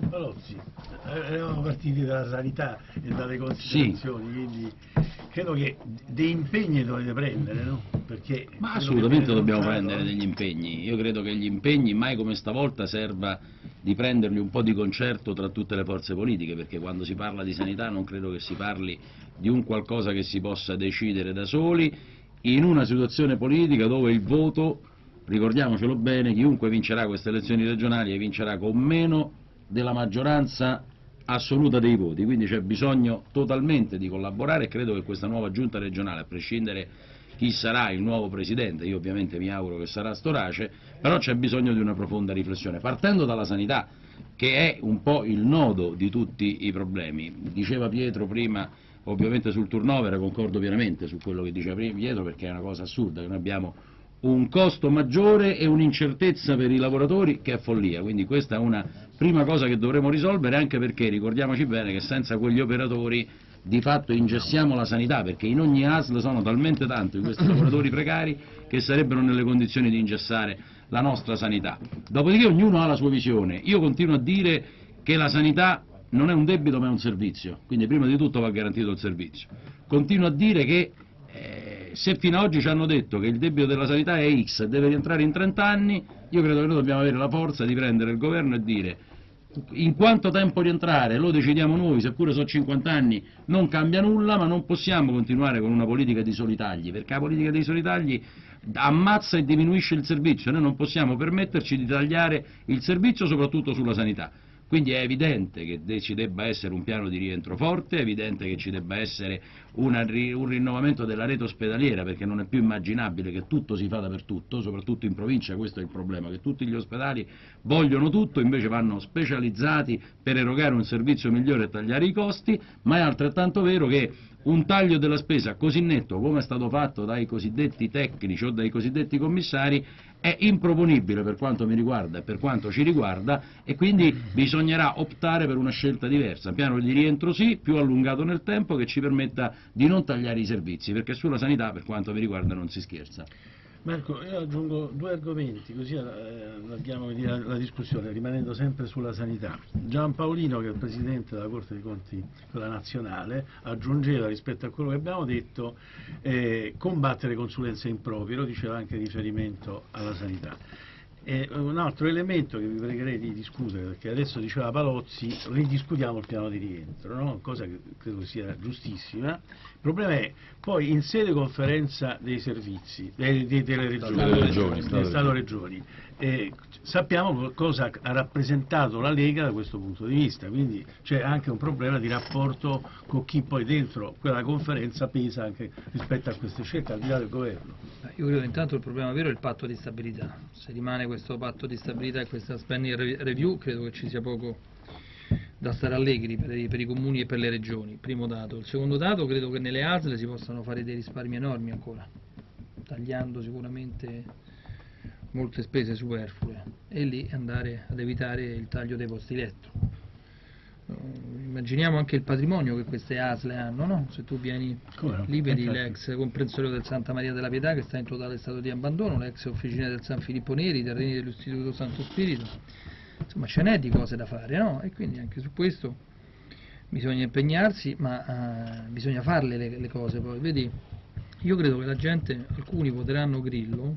Palozzi, eravamo partiti dalla sanità e dalle considerazioni, sì. Quindi credo che dei impegni dovete prendere, no? Perché ma assolutamente dobbiamo prendere degli impegni. Io credo che gli impegni mai come stavolta serva di prenderli un po' di concerto tra tutte le forze politiche, perché quando si parla di sanità non credo che si parli di un qualcosa che si possa decidere da soli in una situazione politica dove il voto, ricordiamocelo bene, chiunque vincerà queste elezioni regionali vincerà con meno della maggioranza assoluta dei voti, quindi c'è bisogno totalmente di collaborare e credo che questa nuova giunta regionale, a prescindere chi sarà il nuovo presidente, io ovviamente mi auguro che sarà Storace, però c'è bisogno di una profonda riflessione, partendo dalla sanità, che è un po' il nodo di tutti i problemi. Diceva Pietro prima, ovviamente sul turnover, concordo pienamente su quello che diceva prima Pietro, perché è una cosa assurda, che noi abbiamo un costo maggiore e un'incertezza per i lavoratori che è follia, quindi questa è una prima cosa che dovremo risolvere, anche perché ricordiamoci bene che senza quegli operatori di fatto ingessiamo la sanità, perché in ogni ASL sono talmente tanti questi lavoratori precari che sarebbero nelle condizioni di ingessare la nostra sanità. Dopodiché ognuno ha la sua visione, io continuo a dire che la sanità non è un debito ma è un servizio, quindi prima di tutto va garantito il servizio. Continuo a dire che se fino ad oggi ci hanno detto che il debito della sanità è X e deve rientrare in 30 anni, io credo che noi dobbiamo avere la forza di prendere il governo e dire in quanto tempo rientrare, lo decidiamo noi, seppure sono 50 anni non cambia nulla, ma non possiamo continuare con una politica di soli tagli, perché la politica dei soli tagli ammazza e diminuisce il servizio, noi non possiamo permetterci di tagliare il servizio soprattutto sulla sanità. Quindi è evidente che ci debba essere un piano di rientro forte, è evidente che ci debba essere un rinnovamento della rete ospedaliera, perché non è più immaginabile che tutto si fa dappertutto, soprattutto in provincia questo è il problema, che tutti gli ospedali vogliono tutto, invece vanno specializzati per erogare un servizio migliore e tagliare i costi, ma è altrettanto vero che un taglio della spesa così netto come è stato fatto dai cosiddetti tecnici o dai cosiddetti commissari è improponibile per quanto mi riguarda e per quanto ci riguarda, e quindi bisognerà optare per una scelta diversa, un piano di rientro sì, più allungato nel tempo, che ci permetta di non tagliare i servizi, perché sulla sanità per quanto mi riguarda non si scherza. Marco, io aggiungo due argomenti, così allarghiamo la discussione, rimanendo sempre sulla sanità. Giampaolino, che è il Presidente della Corte dei Conti, quella nazionale, aggiungeva rispetto a quello che abbiamo detto combattere consulenze improprie, lo diceva anche in riferimento alla sanità. E un altro elemento che vi pregherei di discutere, perché adesso diceva Palozzi, ridiscutiamo il piano di rientro, no? Cosa che credo sia giustissima. Il problema è poi in sede conferenza dei servizi, delle regioni, Stato-Regioni, sappiamo cosa ha rappresentato la Lega da questo punto di vista, quindi c'è anche un problema di rapporto con chi poi dentro quella conferenza pesa anche rispetto a queste scelte, al di là del governo. Io credo che intanto il problema vero è il patto di stabilità. Se rimane questo patto di stabilità e questa spending review, credo che ci sia poco da stare allegri per i comuni e per le regioni, primo dato. Il secondo dato, credo che nelle ASL si possano fare dei risparmi enormi ancora, tagliando sicuramente molte spese superflue e lì andare ad evitare il taglio dei posti letto. Immaginiamo anche il patrimonio che queste ASL hanno, no? Se tu vieni lì vedi l'ex comprensorio del Santa Maria della Pietà che sta in totale stato di abbandono, l'ex officina del San Filippo Neri, i terreni dell'Istituto Santo Spirito, insomma ce n'è di cose da fare, no? E quindi anche su questo bisogna impegnarsi, ma bisogna farle le cose poi. Vedi, io credo che la gente, alcuni voteranno Grillo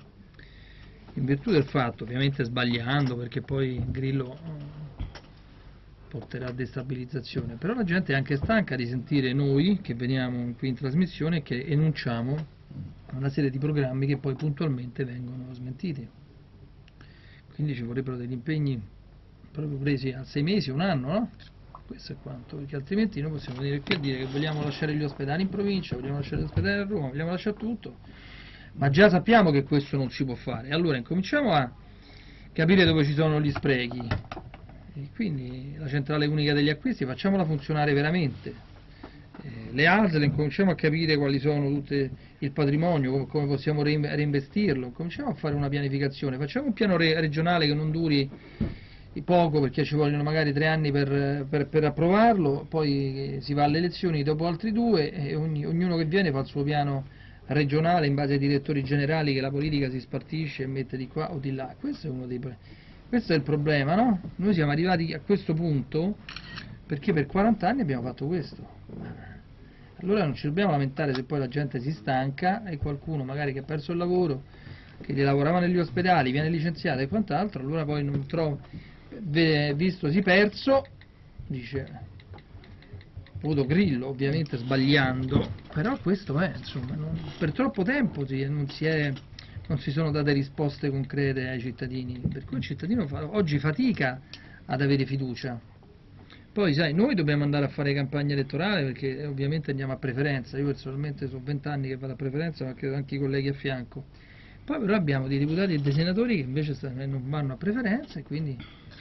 in virtù del fatto, ovviamente sbagliando, perché poi Grillo porterà a destabilizzazione, però la gente è anche stanca di sentire noi che veniamo qui in trasmissione e che enunciamo una serie di programmi che poi puntualmente vengono smentiti. Quindi ci vorrebbero degli impegni proprio presi a 6 mesi, un anno, no? Questo è quanto, perché altrimenti noi possiamo venire qui a dire che vogliamo lasciare gli ospedali in provincia, vogliamo lasciare gli ospedali a Roma, vogliamo lasciare tutto, ma già sappiamo che questo non si può fare. Allora incominciamo a capire dove ci sono gli sprechi, e quindi la centrale unica degli acquisti facciamola funzionare veramente, le ASL incominciamo a capire quali sono tutte il patrimonio, come possiamo reinvestirlo, cominciamo a fare una pianificazione, facciamo un piano regionale che non duri poco, perché ci vogliono magari 3 anni per approvarlo, poi si va alle elezioni dopo altri 2 e ognuno che viene fa il suo piano regionale in base ai direttori generali che la politica si spartisce e mette di qua o di là. Questo Questo è il problema, no? Noi siamo arrivati a questo punto perché per 40 anni abbiamo fatto questo. Allora non ci dobbiamo lamentare se poi la gente si stanca e qualcuno magari che ha perso il lavoro, che lavorava negli ospedali, viene licenziato e quant'altro, allora poi non trova, vistosi perso, dice, voto Grillo, ovviamente sbagliando, però questo è, insomma, per troppo tempo non si sono date risposte concrete ai cittadini, per cui il cittadino oggi fatica ad avere fiducia. Poi sai, noi dobbiamo andare a fare campagna elettorale perché ovviamente andiamo a preferenza, io personalmente sono 20 anni che vado a preferenza, ma credo anche i colleghi a fianco. Poi però abbiamo dei deputati e dei senatori che invece non vanno a preferenza e quindi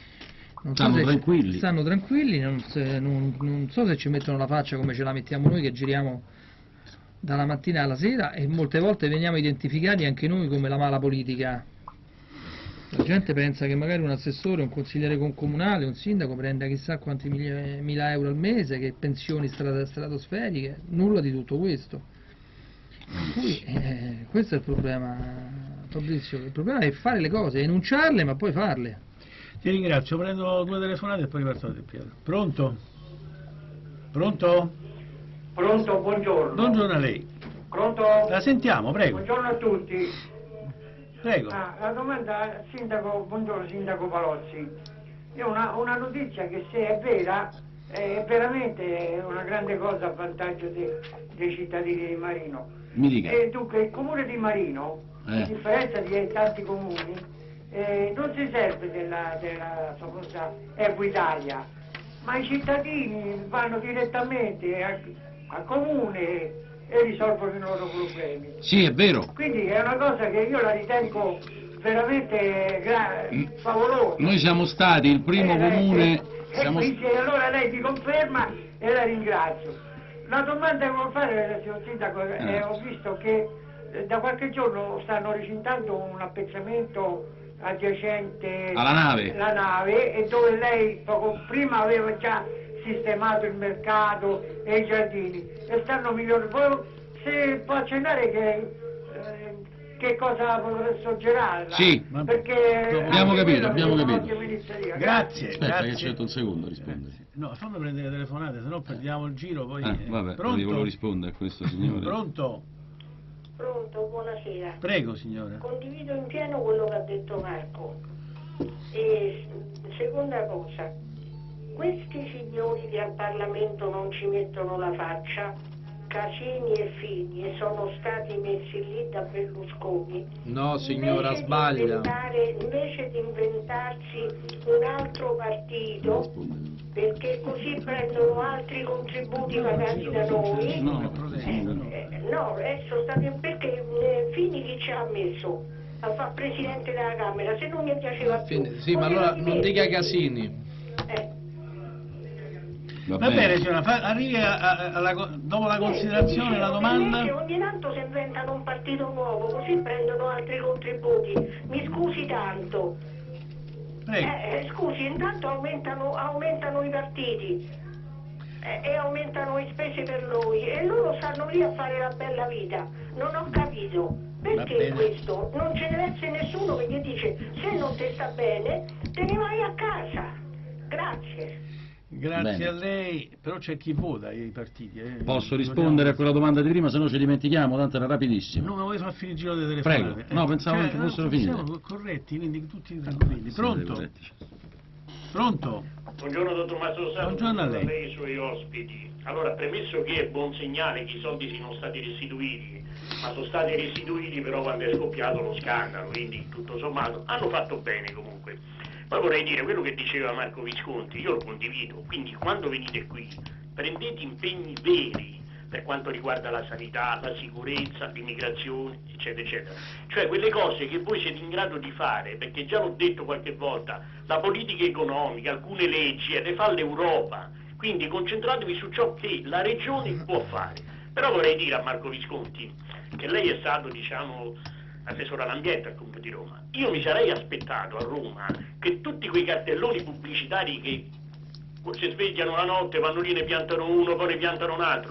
stanno tranquilli, non so se ci mettono la faccia come ce la mettiamo noi che giriamo dalla mattina alla sera e molte volte veniamo identificati anche noi come la mala politica. La gente pensa che magari un assessore, un consigliere comunale, un sindaco prenda chissà quanti mila euro al mese, che pensioni stratosferiche, nulla di tutto questo. Questo è il problema, Fabrizio. Il problema è fare le cose, enunciarle ma poi farle. Ti ringrazio, prendo 2 telefonate e poi riparto da te, Pietro. Pronto? Pronto? Pronto, buongiorno. Buongiorno a lei. Pronto? La sentiamo, prego. Buongiorno a tutti. Prego. La domanda, sindaco, buongiorno Sindaco Palozzi. Io ho una notizia che se è vera, è veramente una grande cosa a vantaggio dei cittadini di Marino. Mi dica. Dunque il comune di Marino, a differenza di tanti comuni, non si serve della famosa Equitalia, ma i cittadini vanno direttamente al comune e risolvono i loro problemi. Sì, è vero. Quindi è una cosa che io la ritengo veramente favolosa. Noi siamo stati il primo comune... Quindi allora lei mi conferma e la ringrazio. La domanda che volevo fare, signor Sindaco, ho visto che da qualche giorno stanno recintando un appezzamento adiacente alla nave. La nave, e dove lei poco prima aveva già sistemato il mercato e i giardini e stanno migliorando. Se può accennare che cosa potrebbe suggerirla? Sì, perché abbiamo capito. Grazie. Aspetta che c'è un secondo rispondere. No, fammi prendere le telefonate, se no perdiamo il giro poi. Vabbè, Pronto? volevo rispondere a questo signore. Pronto? Pronto, buonasera. Prego signora. Condivido in pieno quello che ha detto Marco. E seconda cosa, questi signori che al Parlamento non ci mettono la faccia, Casini e figli, e sono stati messi lì da Berlusconi. No signora, sbaglia. Invece di inventarsi un altro partito, perché così prendono altri contributi pagati da noi. No, adesso state, perché Fini chi ci ha messo a fare presidente della Camera? Se non mi piaceva più. Sì, ma allora non dica Casini. Va bene signora, arrivi dopo la considerazione, la domanda. Ogni tanto si inventano un partito nuovo, così prendono altri contributi. Mi scusi tanto. Scusi, intanto aumentano i partiti e aumentano le spese per noi e loro stanno lì a fare la bella vita. Non ho capito perché questo. Non ce deve essere nessuno che gli dice se non ti sta bene te ne vai a casa. Grazie. Grazie Bene. a lei, però c'è chi vota i partiti. Posso rispondere a quella domanda di prima, se no ci dimentichiamo, tanto era rapidissimo. No, ma volevo far finire il giro delle telefonate. Prego, no, pensavo che fossero finite. Siamo corretti, quindi tutti tranquilli. Pronto? Pronto? Buongiorno dottor Mastrosato, buongiorno a lei e ai suoi ospiti. Allora, premesso che è buon segnale che i soldi siano stati restituiti, ma sono stati restituiti però quando è scoppiato lo scandalo, quindi tutto sommato hanno fatto bene comunque. Poi vorrei dire, quello che diceva Marco Visconti, io lo condivido, quindi quando venite qui prendete impegni veri per quanto riguarda la sanità, la sicurezza, l'immigrazione, eccetera, eccetera. Cioè quelle cose che voi siete in grado di fare, perché già l'ho detto qualche volta, la politica economica, alcune leggi, le fa l'Europa, quindi concentratevi su ciò che la regione può fare. Però vorrei dire a Marco Visconti che lei è stato, diciamo, assessore all'ambiente al Comune di Roma. Io mi sarei aspettato a Roma che tutti quei cartelloni pubblicitari che si svegliano la notte, vanno lì, ne piantano uno, poi ne piantano un altro,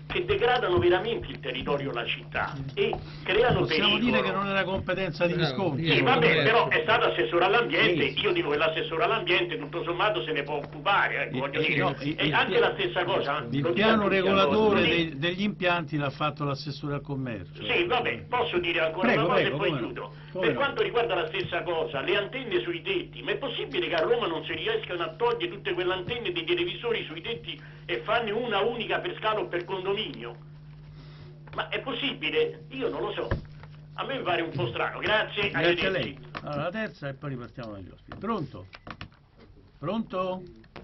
che degradano veramente il territorio, la città, e creano Possiamo pericolo. dire che non è la competenza di Visconti. Sì, vabbè, però è stato assessore all'ambiente, io dico che l'assessore all'ambiente tutto sommato se ne può occupare, voglio dire, no, e anche la stessa cosa. Il piano regolatore degli impianti l'ha fatto l'assessore al commercio. Sì, vabbè, posso dire ancora una cosa e poi chiudo. Per quanto riguarda la stessa cosa, le antenne sui tetti, ma è possibile che a Roma non si riescano a togliere tutte quelle antenne dei televisori sui tetti e farne una unica per scala o per condominio? Ma è possibile? Io non lo so. A me mi pare un po' strano. Grazie, Grazie a lei. Allora, la terza e poi ripartiamo dagli ospiti. Pronto? Pronto?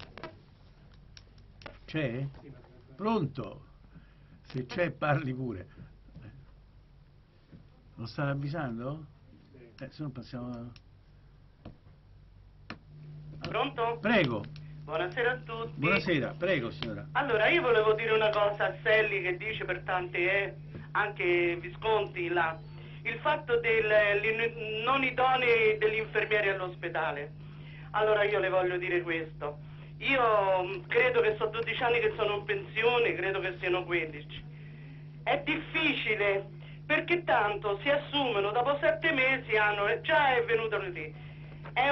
C'è? Pronto? Se c'è parli pure. Lo stanno avvisando? Se no passiamo... Pronto? Prego. Buonasera a tutti. Buonasera, prego signora. Allora, io volevo dire una cosa a Selli che dice per tante, anche Visconti là, il fatto del non idonei degli infermieri all'ospedale. Allora io le voglio dire questo. Io credo che sono 12 anni che sono in pensione, credo che siano 15. È difficile, perché tanto si assumono, dopo 7 mesi già è venuto lì. È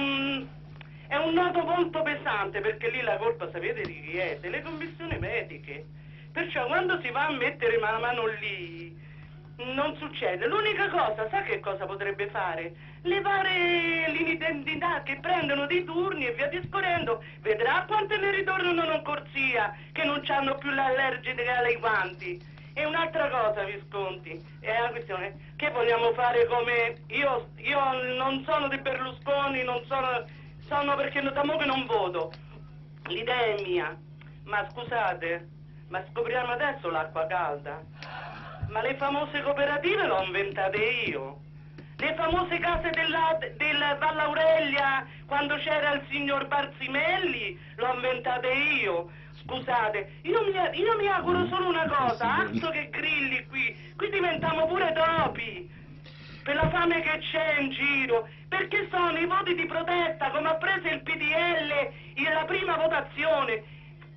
un nodo molto pesante, perché lì la colpa sapete di chi è? Delle commissioni mediche. Perciò quando si va a mettere la mano lì non succede. L'unica cosa, sa che cosa potrebbe fare? Levare l'identità che prendono dei turni e via discorrendo. Vedrà quante ne ritornano in corsia che non hanno più l'allergica ai guanti. E un'altra cosa, Visconti, è una questione che vogliamo fare come... Io non sono di Berlusconi, non sono perché da mo' che non voto. L'idea è mia. Ma scusate, ma scopriamo adesso l'acqua calda? Ma le famose cooperative l'ho inventate io. Le famose case della Valle Aurelia, quando c'era il signor Barzimelli, l'ho inventate io. Scusate, io mi auguro solo una cosa, altro che grilli qui diventiamo pure topi, per la fame che c'è in giro, perché sono i voti di protesta, come ha preso il PDL la prima votazione.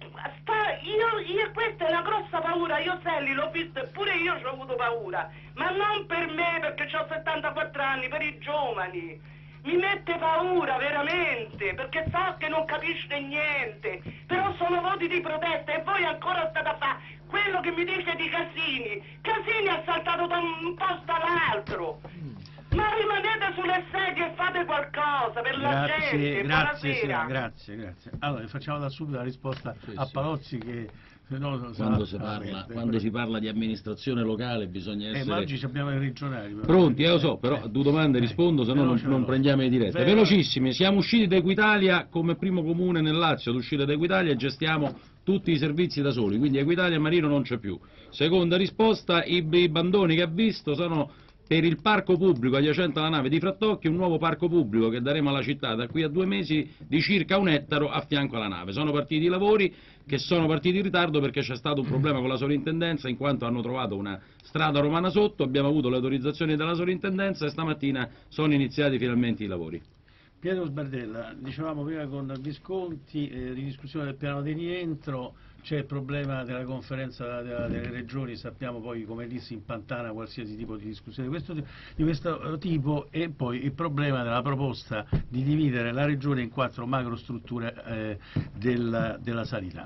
Questa è una grossa paura, io Selli l'ho visto e pure io ci ho avuto paura, ma non per me, perché ho 74 anni, per i giovani. Mi mette paura veramente, perché so che non capisce niente, però sono voti di protesta e voi ancora state a fare quello che mi dice di Casini. Casini ha saltato da un posto all'altro. Ma rimanete sulle sedie e fate qualcosa per la gente. Grazie, signora, grazie. Allora, facciamo da subito la risposta a Palozzi che... Quando si parla di amministrazione locale bisogna essere... ma oggi abbiamo i regionali. Pronti, lo so, però a due domande rispondo, se no non prendiamo le dirette. Velocissimi, siamo usciti da Equitalia come primo comune nel Lazio ad uscire da Equitalia e gestiamo tutti i servizi da soli, quindi Equitalia Marino non c'è più. Seconda risposta, i bandoni che ha visto sono... per il parco pubblico adiacente alla nave di Frattocchio, un nuovo parco pubblico che daremo alla città da qui a 2 mesi di circa 1 ettaro a fianco alla nave. Sono partiti i lavori che sono partiti in ritardo perché c'è stato un problema con la sovrintendenza in quanto hanno trovato una strada romana sotto, abbiamo avuto le autorizzazioni della sovrintendenza e stamattina sono iniziati finalmente i lavori. Pietro Sbardella, dicevamo prima con Visconti, ridiscussione del piano di rientro, c'è il problema della conferenza delle regioni, sappiamo poi come lì si impantana qualsiasi tipo di discussione di questo tipo, e poi il problema della proposta di dividere la regione in 4 macrostrutture della sanità.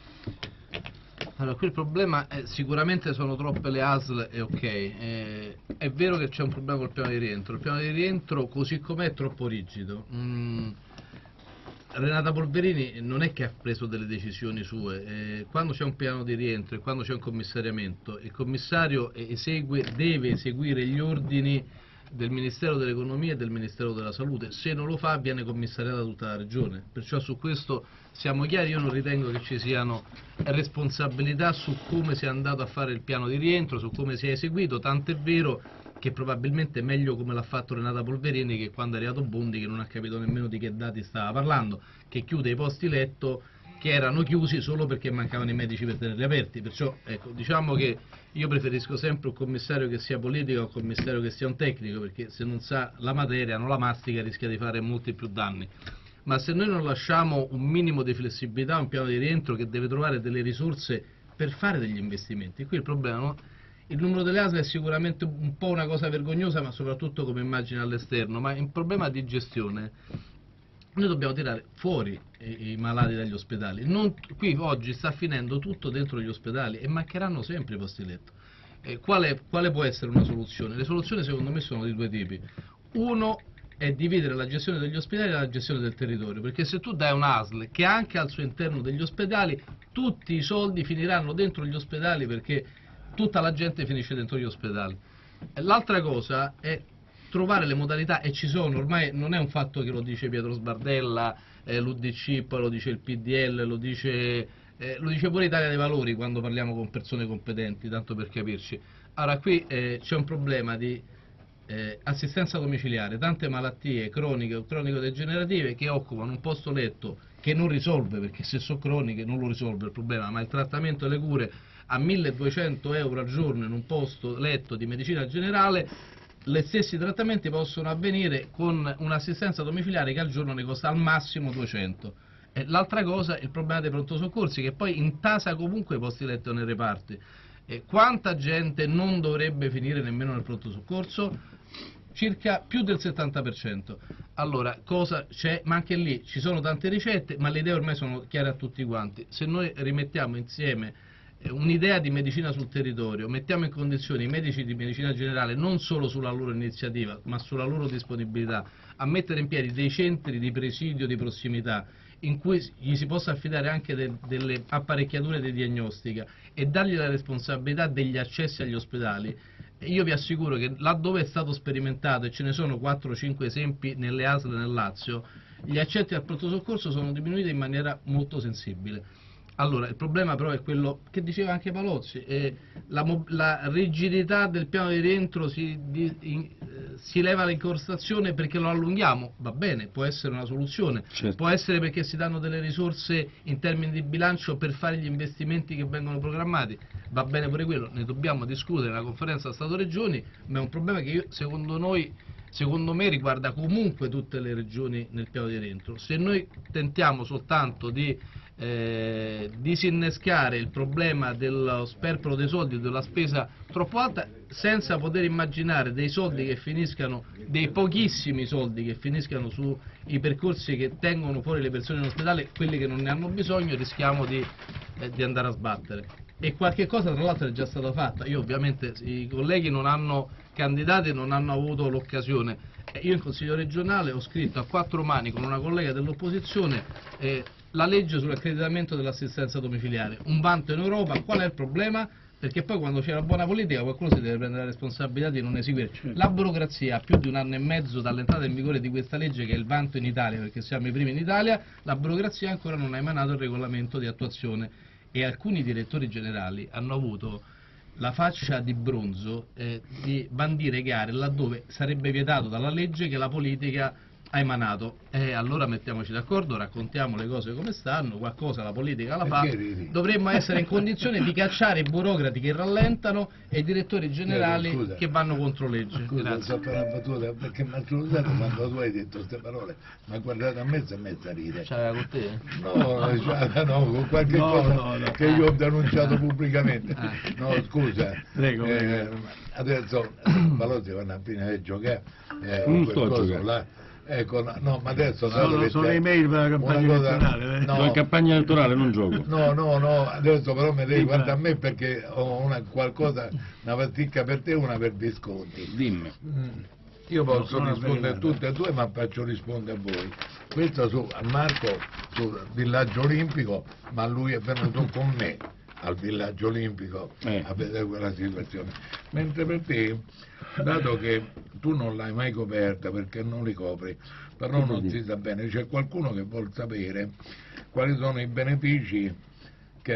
Allora, qui il problema è sicuramente sono troppe le ASL e ok, è vero che c'è un problema col piano di rientro, il piano di rientro così com'è è troppo rigido. Renata Polverini non è che ha preso delle decisioni sue, quando c'è un piano di rientro e quando c'è un commissariamento, il commissario deve eseguire gli ordini del Ministero dell'Economia e del Ministero della Salute, se non lo fa viene commissariata tutta la regione, perciò su questo siamo chiari. Io non ritengo che ci siano responsabilità su come si è andato a fare il piano di rientro, su come si è eseguito, tant'è vero che probabilmente è meglio come l'ha fatto Renata Polverini che quando è arrivato Bondi, che non ha capito nemmeno di che dati stava parlando, che chiude i posti letto che erano chiusi solo perché mancavano i medici per tenerli aperti. Perciò ecco, diciamo che io preferisco sempre un commissario che sia politico a un commissario che sia un tecnico, perché se non sa la materia, non la mastica, rischia di fare molti più danni. Ma se noi non lasciamo un minimo di flessibilità a un piano di rientro che deve trovare delle risorse per fare degli investimenti. Qui il problema, no? Il numero delle ASL è sicuramente un po' una cosa vergognosa, ma soprattutto come immagine all'esterno, ma il problema di gestione, noi dobbiamo tirare fuori i malati dagli ospedali. Qui oggi sta finendo tutto dentro gli ospedali e mancheranno sempre i posti letto. Quale può essere una soluzione? Le soluzioni secondo me sono di due tipi. Uno è dividere la gestione degli ospedali dalla gestione del territorio, perché se tu dai un ASL che anche al suo interno degli ospedali, tutti i soldi finiranno dentro gli ospedali, perché tutta la gente finisce dentro gli ospedali. L'altra cosa è trovare le modalità, e ci sono, ormai non è un fatto che lo dice Pietro Sbardella, l'UDC, poi lo dice il PDL, lo dice pure Italia dei Valori quando parliamo con persone competenti, tanto per capirci. Allora qui c'è un problema di assistenza domiciliare, tante malattie croniche o cronico-degenerative che occupano un posto letto che non risolve, perché se sono croniche non lo risolve il problema, ma il trattamento e le cure a 1.200 euro al giorno in un posto letto di medicina generale, gli stessi trattamenti possono avvenire con un'assistenza domiciliare che al giorno ne costa al massimo 200. L'altra cosa è il problema dei pronto soccorsi, che poi intasa comunque i posti letto nei reparti. Quanta gente non dovrebbe finire nemmeno nel pronto soccorso? Circa più del 70%. Allora, cosa c'è? Ma anche lì ci sono tante ricette, ma le idee ormai sono chiare a tutti quanti. Se noi rimettiamo insieme un'idea di medicina sul territorio, mettiamo in condizione i medici di medicina generale, non solo sulla loro iniziativa, ma sulla loro disponibilità, a mettere in piedi dei centri di presidio di prossimità, in cui gli si possa affidare anche delle apparecchiature di diagnostica e dargli la responsabilità degli accessi agli ospedali. Io vi assicuro che laddove è stato sperimentato, e ce ne sono 4-5 esempi nelle ASL nel Lazio, gli accessi al pronto soccorso sono diminuiti in maniera molto sensibile. Allora, il problema però è quello che diceva anche Palozzi, la rigidità del piano di rientro si leva l'incrostazione perché lo allunghiamo, va bene, può essere una soluzione, certo. Può essere perché si danno delle risorse in termini di bilancio per fare gli investimenti che vengono programmati, va bene pure quello, ne dobbiamo discutere nella conferenza Stato-Regioni, ma è un problema che secondo me riguarda comunque tutte le regioni nel piano di rientro. Se noi tentiamo soltanto di disinnescare il problema dello sperpero dei soldi e della spesa troppo alta, senza poter immaginare dei soldi che finiscano, dei pochissimi soldi che finiscano sui percorsi che tengono fuori le persone in ospedale, quelli che non ne hanno bisogno, rischiamo di andare a sbattere. E qualche cosa tra l'altro è già stata fatta. Io ovviamente i colleghi non hanno candidati, non hanno avuto l'occasione. Io in Consiglio regionale ho scritto a 4 mani con una collega dell'opposizione la legge sull'accreditamento dell'assistenza domiciliare, un vanto in Europa. Qual è il problema? Perché poi quando c'è una buona politica qualcuno si deve prendere la responsabilità di non eseguire. La burocrazia, a più di 1 anno e mezzo dall'entrata in vigore di questa legge, che è il vanto in Italia perché siamo i primi in Italia, la burocrazia ancora non ha emanato il regolamento di attuazione e alcuni direttori generali hanno avuto la faccia di bronzo di bandire gare laddove sarebbe vietato dalla legge che la politica ha emanato. Allora mettiamoci d'accordo, raccontiamo le cose come stanno, qualcosa la politica la fa, dovremmo essere in condizione di cacciare i burocrati che rallentano e i direttori generali che vanno contro legge. Scusa, so per una battuta, perché mi ha giudicato quando tu hai detto queste parole, mi ha guardato a me e si è messa a ridere. C'aveva con te? No, con qualche cosa che io ho denunciato pubblicamente. No, scusa. Prego. Adesso Palozzi vanno a finire di giocare. Non sto giocando. Ecco, no, ma adesso sono le email per la campagna elettorale. No, la campagna elettorale non gioco. No, adesso però mi devi guardare a me perché ho una pasticca per te e una per Visconti. Dimmi. Io posso rispondere tutte e due, ma faccio rispondere a voi. Questo a Marco sul villaggio olimpico, ma lui è venuto con me al villaggio olimpico a vedere quella situazione. Mentre per te, dato che tu non l'hai mai coperta perché non li copri, però non si sa bene, c'è qualcuno che vuol sapere quali sono i benefici che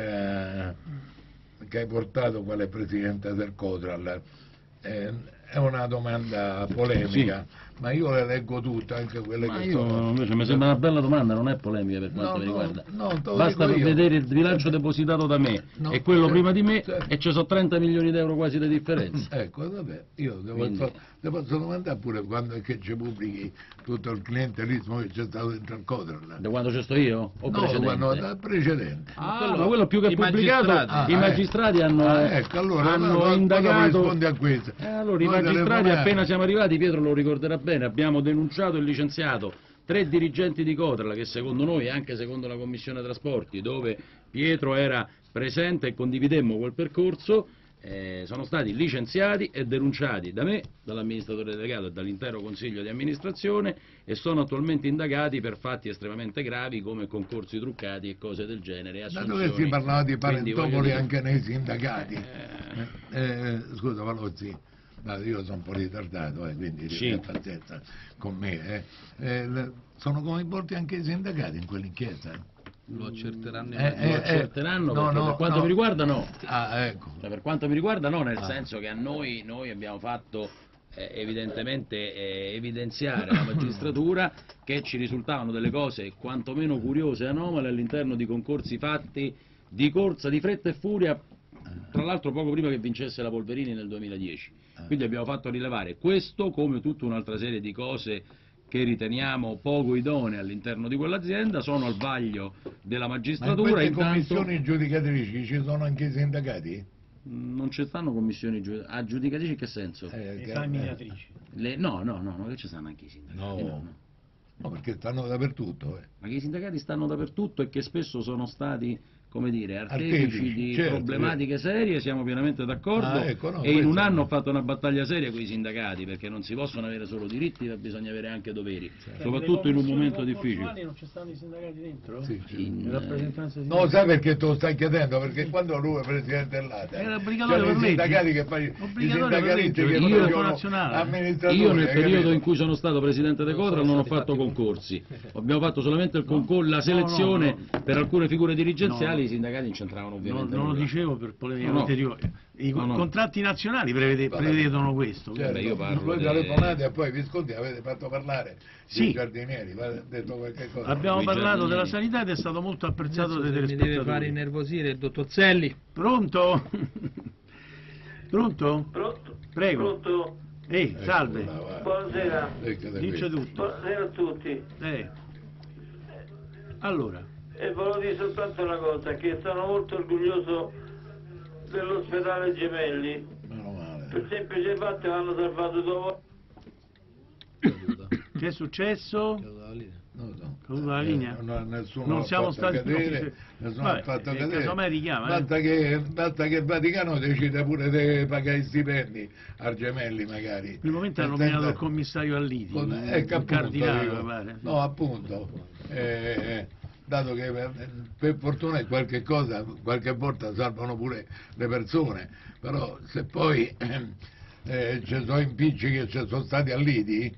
hai portato quale presidente del COTRAL. È una domanda polemica, ma io le leggo tutte, anche quelle ma che io sono... invece mi sembra una bella domanda, non è polemica per quanto mi riguarda. Basta vedere il bilancio depositato da me e quello prima di me e ci sono 30 milioni d'euro quasi di differenza. Ecco, vabbè, io ti posso domandare pure quando è che ci pubblichi tutto il clientelismo che c'è stato dentro al Codral. Da quando c'è sto io? O no, dal precedente. Ma quello più che pubblicato, i magistrati hanno, ecco, allora, hanno indagato. Risponde a questo. Allora, i magistrati appena siamo arrivati, Pietro lo ricorderà bene, abbiamo denunciato e licenziato 3 dirigenti di Codral che secondo noi, anche secondo la Commissione Trasporti, dove Pietro era presente e condividemmo quel percorso, sono stati licenziati e denunciati da me, dall'amministratore delegato e dall'intero Consiglio di amministrazione e sono attualmente indagati per fatti estremamente gravi come concorsi truccati e cose del genere. Dato che si parlava di parentopoli anche nei sindacati, scusa Palozzi, io sono un po' ritardato, quindi sì, pazienza con me. Sono coinvolti anche i sindacati in quell'inchiesta? Lo accerteranno, per quanto mi riguarda no. Ecco. Cioè, per quanto mi riguarda no, nel senso che a noi abbiamo fatto evidentemente evidenziare alla magistratura che ci risultavano delle cose quantomeno curiose e anomale all'interno di concorsi fatti di corsa, di fretta e furia, tra l'altro poco prima che vincesse la Polverini nel 2010. Quindi abbiamo fatto rilevare questo come tutta un'altra serie di cose che riteniamo poco idonee all'interno di quell'azienda, sono al vaglio della magistratura. Ma in queste commissioni giudicatrici ci sono anche i sindacati? Non ci stanno commissioni giudicatrici in che senso? Esaminatrici. No, che ci stanno anche i sindacati. No, perché stanno dappertutto. Ma che i sindacati stanno dappertutto e che spesso sono stati, come dire, artefici di problematiche serie, siamo pienamente d'accordo, e in un anno ho fatto una battaglia seria con i sindacati, perché non si possono avere solo diritti, ma bisogna avere anche doveri, soprattutto in un momento difficile. Non ci stanno i sindacati dentro? Sì. No, sai perché te lo stai chiedendo? Perché quando lui è presidente dell'ATE era obbligatorio per legge. Sindacati che io nel periodo in cui sono stato presidente del Codral non ho fatto concorsi, abbiamo fatto solamente il la selezione per alcune figure dirigenziali. I sindacati non c'entravano ovviamente. Non lo dicevo per polemica ulteriore. I contratti nazionali prevedono questo. Certo, io parlo voi telefonate e poi Visconti avete fatto parlare dei giardinieri, detto qualche cosa. Abbiamo parlato della sanità ed è stato molto apprezzato dai telespettatori. Mi deve fare innervosire il dottor Zelli. Pronto? Pronto? Pronto? Prego. Pronto? Salve. Buonasera. Dice tutto. Buonasera a tutti. Allora. E volevo dire soltanto una cosa, che sono molto orgoglioso dell'ospedale Gemelli. Per semplice fatto che hanno salvato dopo. Che è successo? Caduta la linea? Non siamo stati cadere, nessuno ha fatto cadere. Richiama, basta che il Vaticano decide pure di pagare i stipendi al Gemelli magari. Per il momento hanno nominato il commissario Alliti, il cardinale mi pare. No, appunto. Dato che per fortuna qualche volta salvano pure le persone, però se poi ci sono impicci che ci sono stati a Lidi,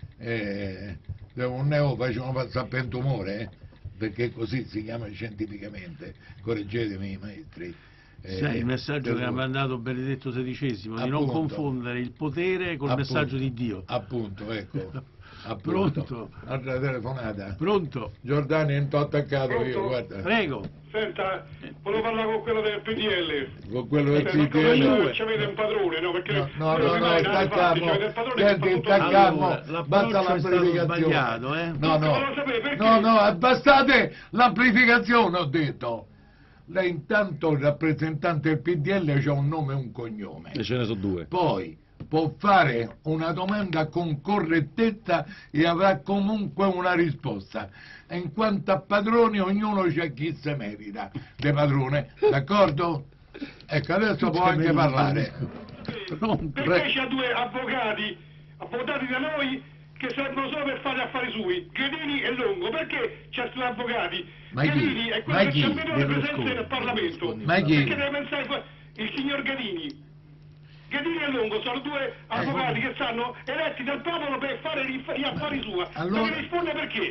un neo facevano passare per un tumore, perché così si chiama scientificamente, correggetemi i maestri. Sai, il messaggio che ha mandato Benedetto XVI, di non confondere il potere col messaggio di Dio. Appunto, ecco. Pronto? Altra telefonata. Pronto? Giordani non t'ho attaccato. Pronto? Io, guarda. Prego. Senta, volevo parlare con quello del PDL. Con quello del PDL? Ci avete un padrone, no? Perché no, stacchiamo. Senti, stacchiamo. Basta l'amplificazione. No, abbassate l'amplificazione, ho detto. Lei intanto, il rappresentante del PDL, c'ha un nome e un cognome. E ce ne sono 2. Poi può fare una domanda con correttezza e avrà comunque una risposta. E in quanto a padroni, ognuno c'è chi se merita di padrone, d'accordo? Ecco, adesso può anche parlare. Perché c'ha 2 avvocati da noi, che servono solo per fare affari sui, Ghedini e Longo? Perché c'è 2 avvocati? Ghedini è quello che c'ha meno le presenze nel Parlamento. Perché deve pensare il signor Ghedini? Ghedini e Longo sono 2 avvocati che stanno eletti dal popolo per fare gli affari sua. Allora, perché risponde perché?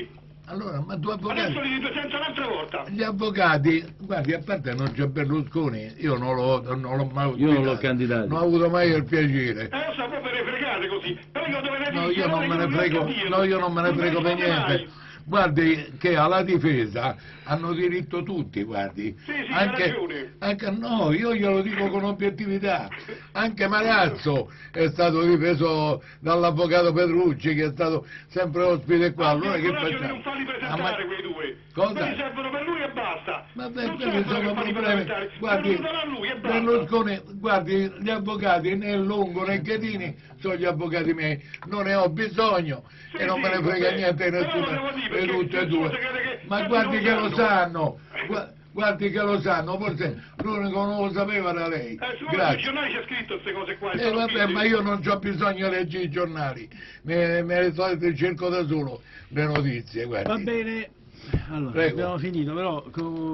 Allora, ma tu avvocati... Adesso li ripresenta un'altra volta. Gli avvocati, guardi, a parte non c'è Berlusconi, io non l'ho mai... Io non l'ho candidato. Non ho avuto mai il piacere. Lo so, voi ve ne fregate così. Però io dove No, io non me ne frego per niente. Guardi che alla difesa hanno diritto tutti, guardi. Sì, anche no, io glielo dico con obiettività. Anche Marazzo è stato difeso dall'avvocato Petrucci, che è stato sempre ospite qua. Allora che facciamo? Non farli presentare quei due. Cosa? Quelli servono per lui e basta. Vabbè, quelli sono problemi. Guardi, Berlusconi, guardi, gli avvocati né Longo né Ghedini sono gli avvocati miei, non ne ho bisogno e non me ne frega niente di nessuno, di tutte e due. Ma guardi che lo sanno, guardi che lo sanno, forse l'unico non lo sapeva era lei. Grazie. Sui giornali c'è scritto queste cose qua. Vabbè, ma io non ho bisogno di leggere i giornali, me le solite cerco da solo le notizie, guardi. Va bene. Allora, Prego. abbiamo finito, però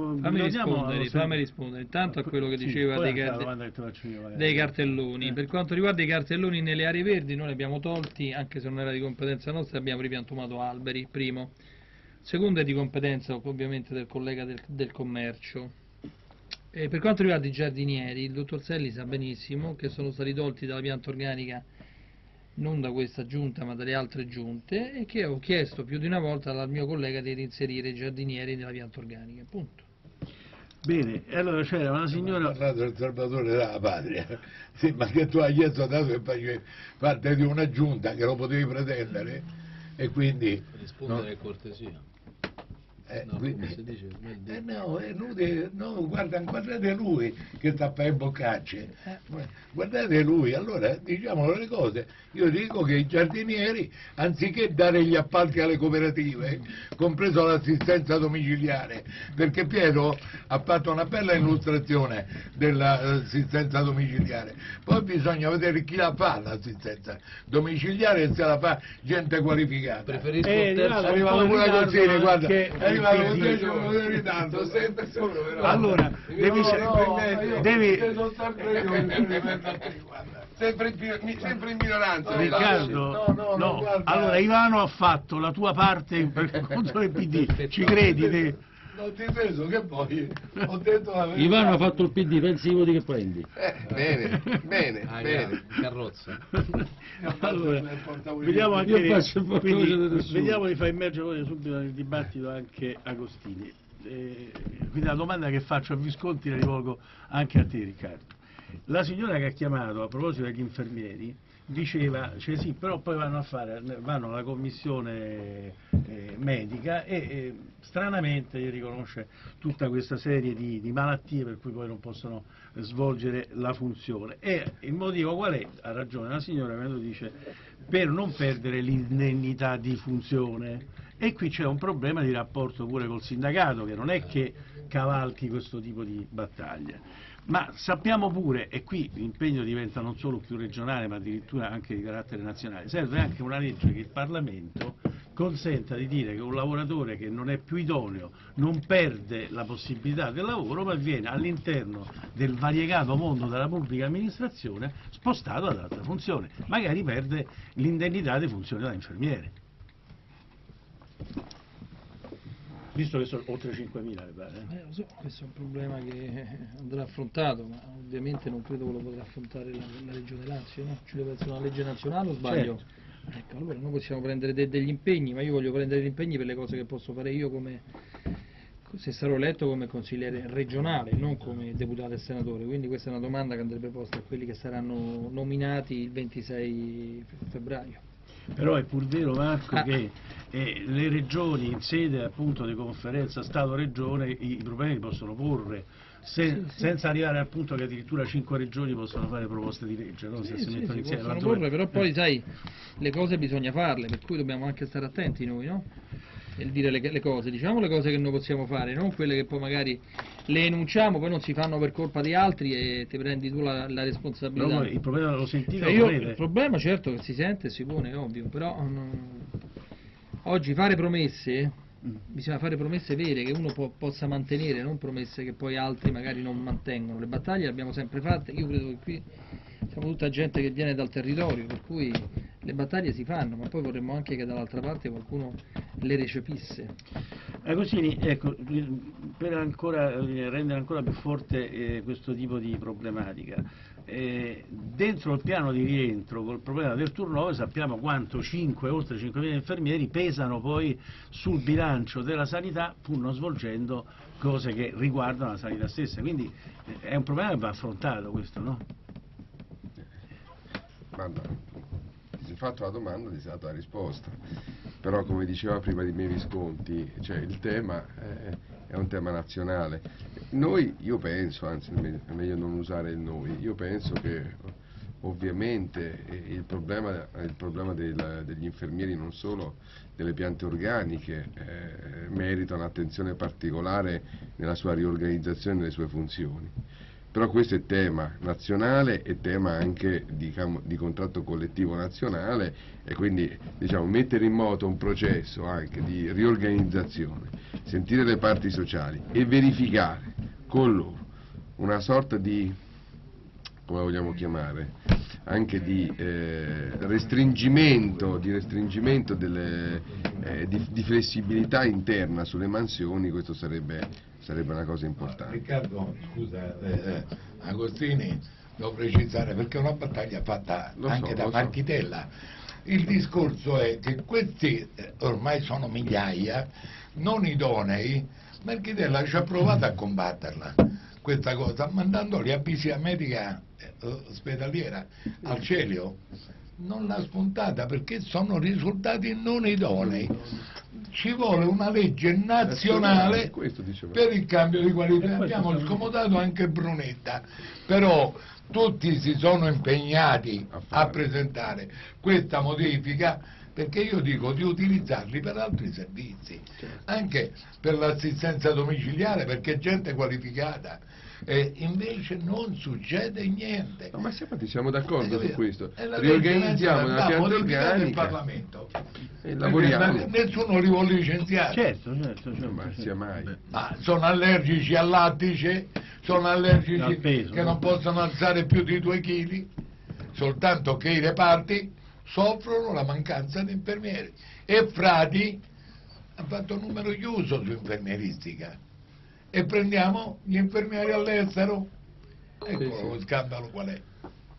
fammi rispondere intanto a quello che diceva dei cartelloni. Per quanto riguarda i cartelloni nelle aree verdi, noi li abbiamo tolti, anche se non era di competenza nostra, abbiamo ripiantumato alberi, primo. Secondo è di competenza ovviamente del collega del commercio. E per quanto riguarda i giardinieri, il dottor Selli sa benissimo che sono stati tolti dalla pianta organica non da questa giunta ma dalle altre giunte, e che ho chiesto più di una volta al mio collega di reinserire i giardinieri nella pianta organica, punto. Bene, e allora c'era una signora... Ha parlato del Salvatore della Patria, sì, ma che tu hai chiesto dato che facevi parte di una giunta che lo potevi pretendere e quindi... Rispondere è cortesia. Quindi, no, è inutile, no, guardate lui che sta a fare boccacce, guardate lui, allora diciamo le cose. Io dico che i giardinieri, anziché dare gli appalti alle cooperative, compreso l'assistenza domiciliare, perché Pietro ha fatto una bella illustrazione dell'assistenza domiciliare, poi bisogna vedere chi la fa l'assistenza domiciliare e se la fa gente qualificata. Preferisco arrivato pure a Cozzini, guarda, è arrivato con 10 minuti di ritardo, sempre solo però. Allora, devi sempre in minoranza. Riccardo, no. Allora Ivano ha fatto la tua parte per conto del PD, ci credi? Non ti penso che poi ho detto la verità. Ivano ha fatto il PD, pensi i voti che prendi? Bene. Carrozza. Allora, vediamo anche vediamo di far immergere subito nel dibattito anche Agostini. Quindi la domanda che faccio a Visconti la rivolgo anche a te, Riccardo. La signora che ha chiamato a proposito degli infermieri diceva, cioè sì, però poi vanno alla commissione medica e stranamente riconosce tutta questa serie di malattie per cui poi non possono svolgere la funzione. E il motivo qual è? Ha ragione la signora quando dice per non perdere l'indennità di funzione. E qui c'è un problema di rapporto pure col sindacato, che non è che cavalchi questo tipo di battaglia. Ma sappiamo pure, e qui l'impegno diventa non solo più regionale ma addirittura anche di carattere nazionale, serve anche una legge che il Parlamento consenta di dire che un lavoratore che non è più idoneo non perde la possibilità del lavoro, ma viene all'interno del variegato mondo della pubblica amministrazione spostato ad altra funzione, magari perde l'indennità di funzione da infermiere. Visto che sono oltre 5.000 mi pare. Lo so, questo è un problema che andrà affrontato, ma ovviamente non credo che lo potrà affrontare la Regione Lazio, no? Ci deve essere una legge nazionale o sbaglio? Certo. Ecco, allora noi possiamo prendere degli impegni, ma io voglio prendere gli impegni per le cose che posso fare io come, se sarò eletto come consigliere regionale, non come deputato e senatore, quindi questa è una domanda che andrebbe posta a quelli che saranno nominati il 26 febbraio. Però è pur vero, Marco, che le regioni in sede appunto di conferenza Stato-Regione i problemi li possono porre senza arrivare al punto che addirittura 5 regioni possono fare proposte di legge, no? Se si mettono insieme possono porre, però poi sai, le cose bisogna farle, per cui dobbiamo anche stare attenti noi, no? Nel dire le cose, diciamo le cose che noi possiamo fare, non quelle che poi magari le enunciamo, poi non si fanno per colpa di altri e ti prendi tu la responsabilità. No, il problema lo sentite? Il problema certo che si sente e si pone, è ovvio, però oggi fare promesse, bisogna fare promesse vere che uno possa mantenere, non promesse che poi altri magari non mantengono. Le battaglie le abbiamo sempre fatte, io credo che qui siamo tutta gente che viene dal territorio, per cui le battaglie si fanno, ma poi vorremmo anche che dall'altra parte qualcuno le recepisse. Agostini, ecco, per rendere ancora più forte questo tipo di problematica, dentro il piano di rientro col problema del turnover sappiamo quanto oltre 5.000 infermieri pesano poi sul bilancio della sanità, pur non svolgendo cose che riguardano la sanità stessa, quindi è un problema che va affrontato questo, no? Guarda, ti sei fatto la domanda, ti sei data la risposta, però come diceva prima di me Visconti, cioè il tema è un tema nazionale. Io penso, anzi è meglio non usare il noi, io penso che ovviamente il problema degli infermieri, non solo delle piante organiche, merita un'attenzione particolare nella sua riorganizzazione e nelle sue funzioni. Però questo è tema nazionale, è tema anche di contratto collettivo nazionale, e quindi mettere in moto un processo anche di riorganizzazione, sentire le parti sociali e verificare con loro una sorta di, come vogliamo chiamare, anche di restringimento di flessibilità interna sulle mansioni. Questo sarebbe una cosa importante. Riccardo, scusa, Agostini, devo precisare perché è una battaglia fatta anche da Marchitella. Il discorso è che questi ormai sono migliaia non idonei. Marchitella ci ha provato a combatterla questa cosa mandandoli a visita medica ospedaliera al Celio. Non l'ha spuntata perché sono risultati non idonei. Ci vuole una legge nazionale per il cambio di qualità. Abbiamo scomodato anche Brunetta, però tutti si sono impegnati a presentare questa modifica, perché io dico di utilizzarli per altri servizi, anche per l'assistenza domiciliare, perché è gente qualificata. E invece non succede niente. No, ma siamo d'accordo su questo. Riorganizziamo la pianta organica del Parlamento e lavoriamo. Nessuno li vuole licenziare. Certo. Ma sia mai. Ma sono allergici al lattice, sono allergici che non possono alzare più di 2 kg, soltanto che i reparti soffrono la mancanza di infermieri. E Frati ha fatto un numero chiuso su infermieristica. E prendiamo gli infermieri all'estero. Ecco lo scandalo qual è.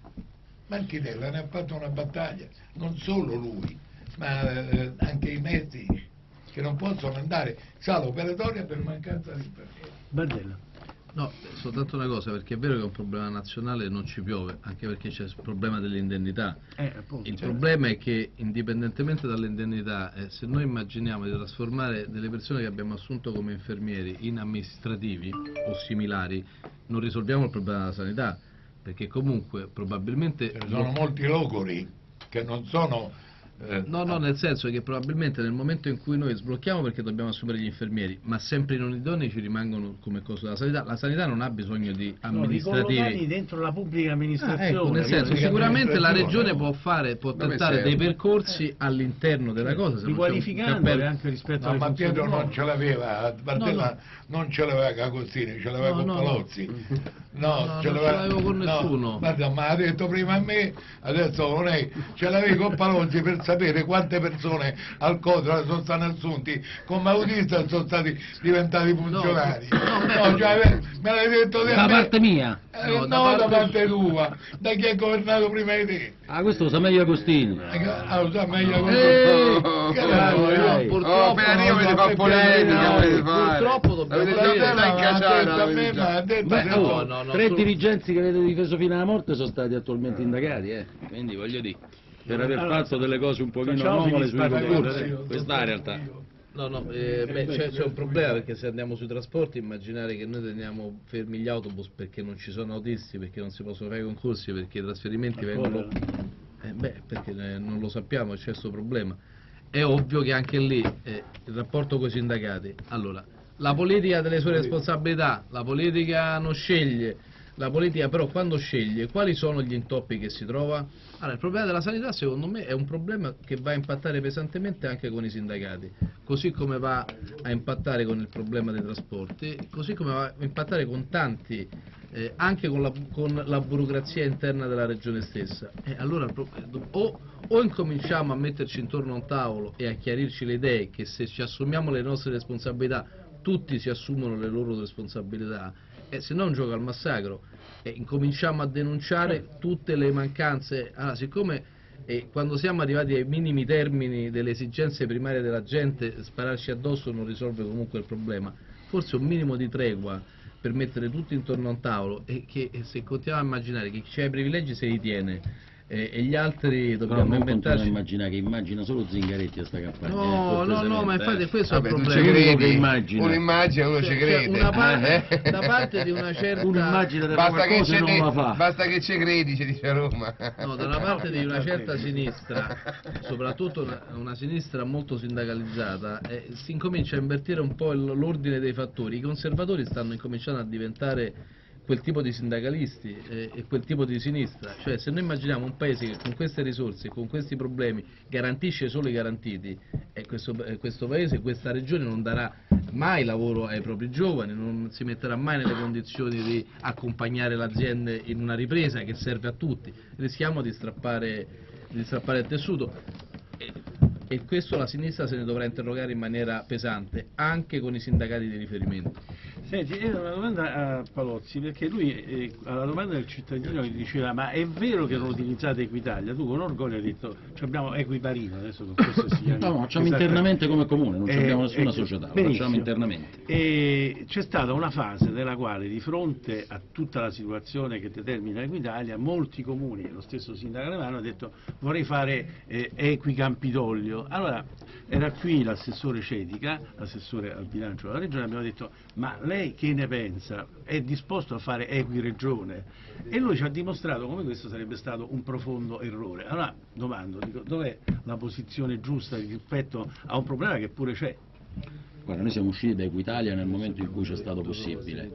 Marchitella ne ha fatto una battaglia, non solo lui, ma anche i medici che non possono andare sala operatoria per mancanza di infermieri. Bardella. No, soltanto una cosa, perché è vero che è un problema nazionale e non ci piove, anche perché c'è il problema dell'indennità. Il problema è che, indipendentemente dall'indennità, se noi immaginiamo di trasformare delle persone che abbiamo assunto come infermieri in amministrativi o similari, non risolviamo il problema della sanità, perché comunque probabilmente... Ci sono molti logori che non sono... No, nel senso che probabilmente nel momento in cui noi sblocchiamo, perché dobbiamo assumere gli infermieri, ma sempre i non idonei ci rimangono come costo della sanità. La sanità non ha bisogno di amministrativi dentro la pubblica amministrazione. Ecco, nel senso, sicuramente la regione può tentare dei percorsi all'interno della cosa, riqualificandole anche rispetto alle ma Pietro non ce l'aveva, non ce l'aveva Cagostini, ce l'aveva con Palozzi. Non ce l'avevo con nessuno. Guarda, ma ha detto prima a me, adesso lei ce l'avevi con Palozzi per sapere quante persone al Cotra sono stati assunti come autista sono stati diventati funzionari. Cioè, me l'hai detto da parte mia? Da parte tua, da chi è governato prima di te. Questo lo sa meglio Agostini. Lo sa meglio Agostini. Purtroppo avete fatto polemica, purtroppo dobbiamo 3 dirigenti che avete difeso fino alla morte sono stati attualmente indagati, quindi voglio dire, per aver fatto delle cose un pochino anomale sui concorsi, questa è la realtà. C'è un problema, perché se andiamo sui trasporti, immaginare che noi teniamo fermi gli autobus perché non ci sono autisti, perché non si possono fare i concorsi, perché i trasferimenti vengono... perché non lo sappiamo, c'è questo problema. È ovvio che anche lì il rapporto con i sindacati, allora, la politica ha delle sue responsabilità, la politica non sceglie, la politica però quando sceglie quali sono gli intoppi che si trova? Allora, il problema della sanità secondo me è un problema che va a impattare pesantemente anche con i sindacati, così come va a impattare con il problema dei trasporti, così come va a impattare con tanti anche con la burocrazia interna della regione stessa. Allora o incominciamo a metterci intorno a un tavolo e a chiarirci le idee, che se ci assumiamo le nostre responsabilità tutti si assumono le loro responsabilità, se no un gioco al massacro, incominciamo a denunciare tutte le mancanze. Allora, siccome quando siamo arrivati ai minimi termini delle esigenze primarie della gente, spararci addosso non risolve comunque il problema, forse un minimo di tregua per mettere tutti intorno a un tavolo, e che se continuiamo a immaginare che chi ha i privilegi se li tiene e gli altri dobbiamo inventarci. Non immaginare che immagina solo Zingaretti a sta campagna. No, ma infatti questo è il problema. Uno immagina, uno ci crede. Da parte di una certa... Uno immagina qualcosa non la fa. Basta che ci credi, ci dice Roma. No, da una parte di una certa sinistra, soprattutto una sinistra molto sindacalizzata, si incomincia a invertire un po' l'ordine dei fattori. I conservatori stanno incominciando a diventare quel tipo di sindacalisti e quel tipo di sinistra. Cioè, se noi immaginiamo un paese che con queste risorse, con questi problemi, garantisce solo i garantiti, questo paese, questa regione non darà mai lavoro ai propri giovani, non si metterà mai nelle condizioni di accompagnare l'azienda in una ripresa che serve a tutti. Rischiamo di strappare il tessuto. E questo la sinistra se ne dovrà interrogare in maniera pesante, anche con i sindacati di riferimento. Senti, io ho una domanda a Palozzi, perché lui alla domanda del cittadino gli diceva: ma è vero che non utilizzate Equitalia? Tu con orgoglio hai detto abbiamo Equiparino, adesso con questo si chiama. No, facciamo internamente come comune, non abbiamo nessuna società, lo facciamo internamente. E c'è stata una fase nella quale, di fronte a tutta la situazione che determina Equitalia, molti comuni, e lo stesso sindaco Alemanno, ha detto: vorrei fare Equicampidoglio. Allora era qui l'assessore Cedica, l'assessore al bilancio della regione, abbiamo detto: ma lei che ne pensa? È disposto a fare Equiregione? E lui ci ha dimostrato come questo sarebbe stato un profondo errore. Allora domando, dov'è la posizione giusta rispetto a un problema che pure c'è? Guarda, noi siamo usciti da Equitalia nel momento in cui c'è stato possibile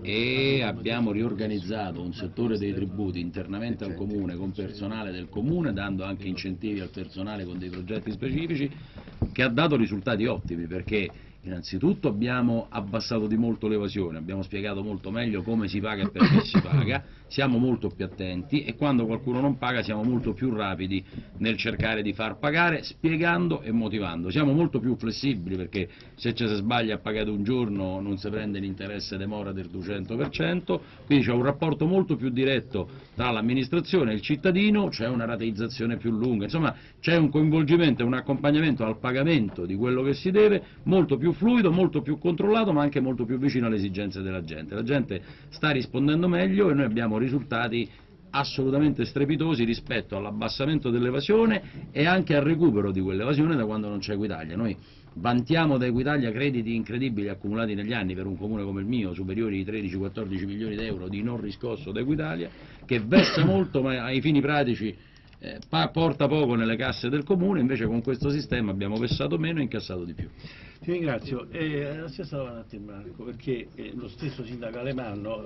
e abbiamo riorganizzato un settore dei tributi internamente al comune, con personale del comune, dando anche incentivi al personale con dei progetti specifici, che ha dato risultati ottimi, perché innanzitutto abbiamo abbassato di molto l'evasione, abbiamo spiegato molto meglio come si paga e perché si paga, siamo molto più attenti e quando qualcuno non paga siamo molto più rapidi nel cercare di far pagare, spiegando e motivando. Siamo molto più flessibili, perché se ci si sbaglia a pagare un giorno non si prende l'interesse demora del 200%, quindi c'è un rapporto molto più diretto tra l'amministrazione e il cittadino, c'è una rateizzazione più lunga, insomma c'è un coinvolgimento e un accompagnamento al pagamento di quello che si deve molto più fluido, molto più controllato, ma anche molto più vicino alle esigenze della gente. La gente sta rispondendo meglio e noi abbiamo risultati assolutamente strepitosi rispetto all'abbassamento dell'evasione e anche al recupero di quell'evasione da quando non c'è Equitalia. Noi vantiamo da Equitalia crediti incredibili accumulati negli anni per un comune come il mio, superiori ai 13-14 milioni di euro di non riscosso da Equitalia, che vessa molto ma ai fini pratici porta poco nelle casse del comune. Invece con questo sistema abbiamo vessato meno e incassato di più. Ti ringrazio. La stessa domanda a te, Marco, perché lo stesso sindaco Alemanno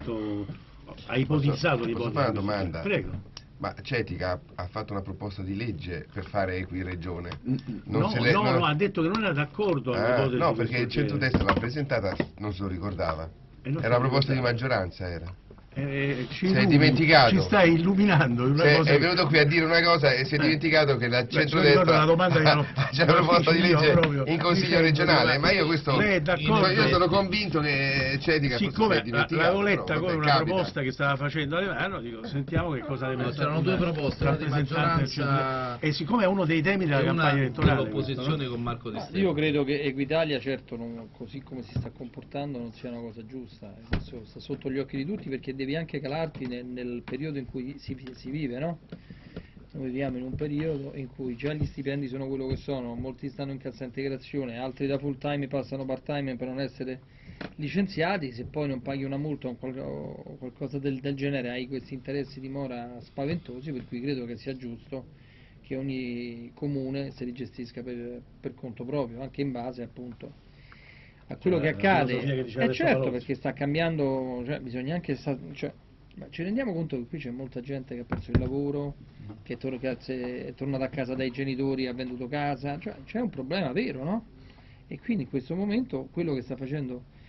ha ipotizzato l'ipotesi. Posso fare una domanda? Prego. Ma Cedica ha fatto una proposta di legge per fare Equiregione? No, ha detto che non era d'accordo all'ipotesi. No, perché il centrodestra l'ha presentata, non se lo ricordava. Era una proposta di maggioranza, era. Si è dimenticato. Ci stai illuminando una cosa. È venuto qui a dire una cosa e si è dimenticato che la centrodestra c'è una proposta di legge in consiglio regionale, ma io questo io sono convinto che Cedica siccome l'avevo letta come una proposta che stava facendo Alemanno, dico sentiamo che cosa deve fare. C'erano due proposte, una di maggioranza e siccome è uno dei temi della campagna elettorale dell'opposizione con Marco Di Stefano. Io credo che Equitalia, certo, così come si sta comportando, non sia una cosa giusta. Questo sta sotto gli occhi di tutti, perché devi anche calarti nel periodo in cui si vive, no? Noi viviamo in un periodo in cui già gli stipendi sono quello che sono, molti stanno in cassa integrazione, altri da full time passano part time per non essere licenziati. Se poi non paghi una multa o qualcosa del genere, hai questi interessi di mora spaventosi, per cui credo che sia giusto che ogni comune se li gestisca per conto proprio, anche in base appunto a quello che accade. Certo, perché sta cambiando, cioè bisogna anche ma ci rendiamo conto che qui c'è molta gente che ha perso il lavoro, che è tornata a casa dai genitori, ha venduto casa, cioè c'è un problema vero, no? E quindi in questo momento quello che sta facendo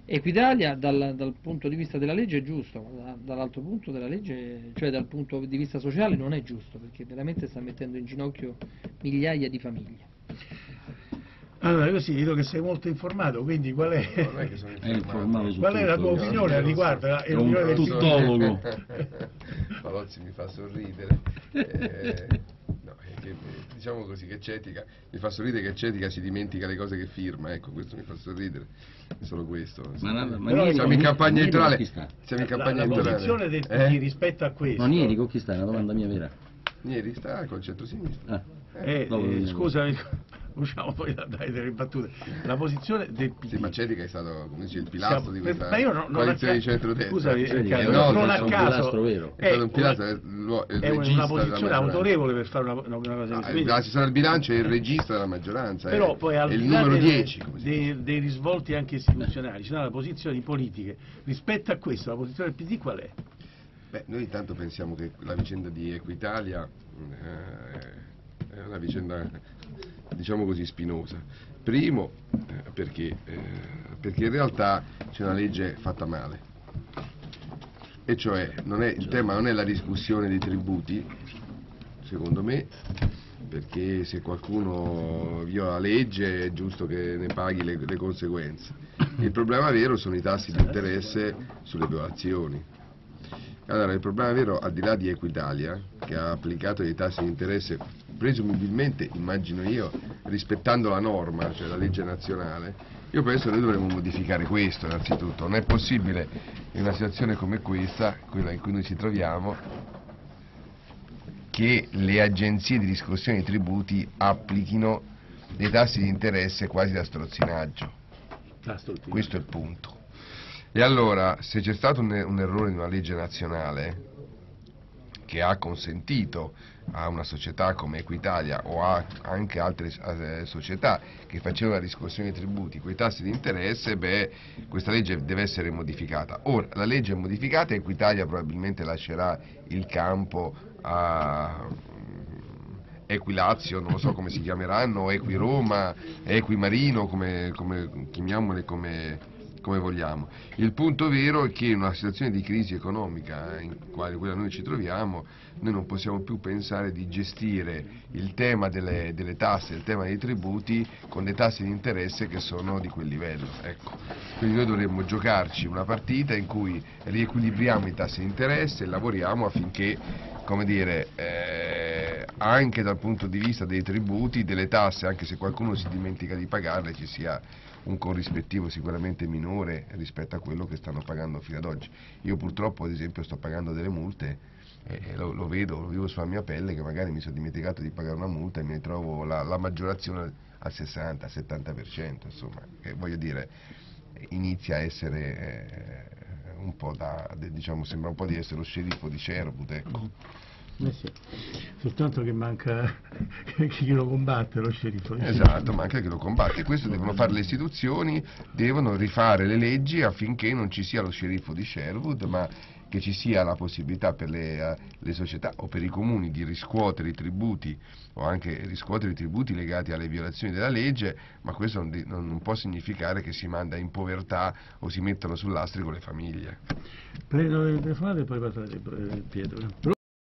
Equitalia dal punto di vista della legge è giusto, ma dall'altro punto della legge, cioè dal punto di vista sociale non è giusto, perché veramente sta mettendo in ginocchio migliaia di famiglie. Allora, così vedo che sei molto informato, quindi qual è, non è che sono informato qual è la tua opinione al riguardo? È un tuttologo. Palozzi mi fa sorridere. No, diciamo così che Cetica mi fa sorridere, che Cetica si dimentica le cose che firma, ecco, questo mi fa sorridere, è solo questo. Ma siamo in campagna elettorale, la posizione del PD rispetto a questo. Ma Nieri con chi sta? È una domanda mia vera. Nieri sta col centro-sinistra. Scusami, usciamo poi delle battute. La posizione del PD. Sì, ma Cetica è stato, come dice, il pilastro di questa coalizione di centrodestra. Scusami, non a caso è stato un pilastro, è una posizione autorevole per fare una cosa così. La sessione del bilancio è il regista della maggioranza, però poi al è il di là numero 10 dei risvolti anche istituzionali, ci sono le posizioni politiche. Rispetto a questo, la posizione del PD qual è? Beh, noi intanto pensiamo che la vicenda di Equitalia è una vicenda, diciamo così, spinosa. Primo, perché in realtà c'è una legge fatta male, e cioè il tema non è la discussione dei tributi, secondo me, perché se qualcuno viola la legge è giusto che ne paghi le conseguenze. Il problema vero sono i tassi di interesse sulle violazioni. Allora, il problema vero, al di là di Equitalia, che ha applicato dei tassi di interesse presumibilmente, immagino io, rispettando la norma, cioè la legge nazionale, io penso che noi dovremmo modificare questo innanzitutto. Non è possibile, in una situazione come questa, quella in cui noi ci troviamo, che le agenzie di riscossione dei tributi applichino dei tassi di interesse quasi da strozzinaggio. Questo è il punto. E allora, se c'è stato un errore di una legge nazionale che ha consentito a una società come Equitalia o a anche altre società che facevano la riscossione dei tributi quei tassi di interesse, questa legge deve essere modificata. Ora, la legge è modificata e Equitalia probabilmente lascerà il campo a Equilazio, non lo so come si chiameranno, Equiroma, Equimarino, come chiamiamole come vogliamo. Il punto vero è che in una situazione di crisi economica in quale quella noi ci troviamo, noi non possiamo più pensare di gestire il tema delle tasse, il tema dei tributi con dei tassi di interesse che sono di quel livello. Ecco. Quindi noi dovremmo giocarci una partita in cui riequilibriamo i tassi di interesse e lavoriamo affinché, come dire, anche dal punto di vista dei tributi, delle tasse, anche se qualcuno si dimentica di pagarle, ci sia un corrispettivo sicuramente minore rispetto a quello che stanno pagando fino ad oggi. Io purtroppo, ad esempio, sto pagando delle multe e lo vedo, lo vivo sulla mia pelle, che magari mi sono dimenticato di pagare una multa e mi trovo la maggiorazione al 60-70%, insomma, che voglio dire, inizia a essere un po' diciamo, sembra un po' di essere lo sceriffo di Cherbourg, ecco. Sì. Soltanto che manca chi lo combatte, lo sceriffo. Esatto, manca chi lo combatte. Questo devono fare le istituzioni, devono rifare le leggi affinché non ci sia lo sceriffo di Sherwood, ma che ci sia la possibilità per le società o per i comuni di riscuotere i tributi o anche riscuotere i tributi legati alle violazioni della legge, ma questo non può significare che si manda in povertà o si mettono sul lastrico le famiglie. Prendo le telefonate e poi parlate, Pietro.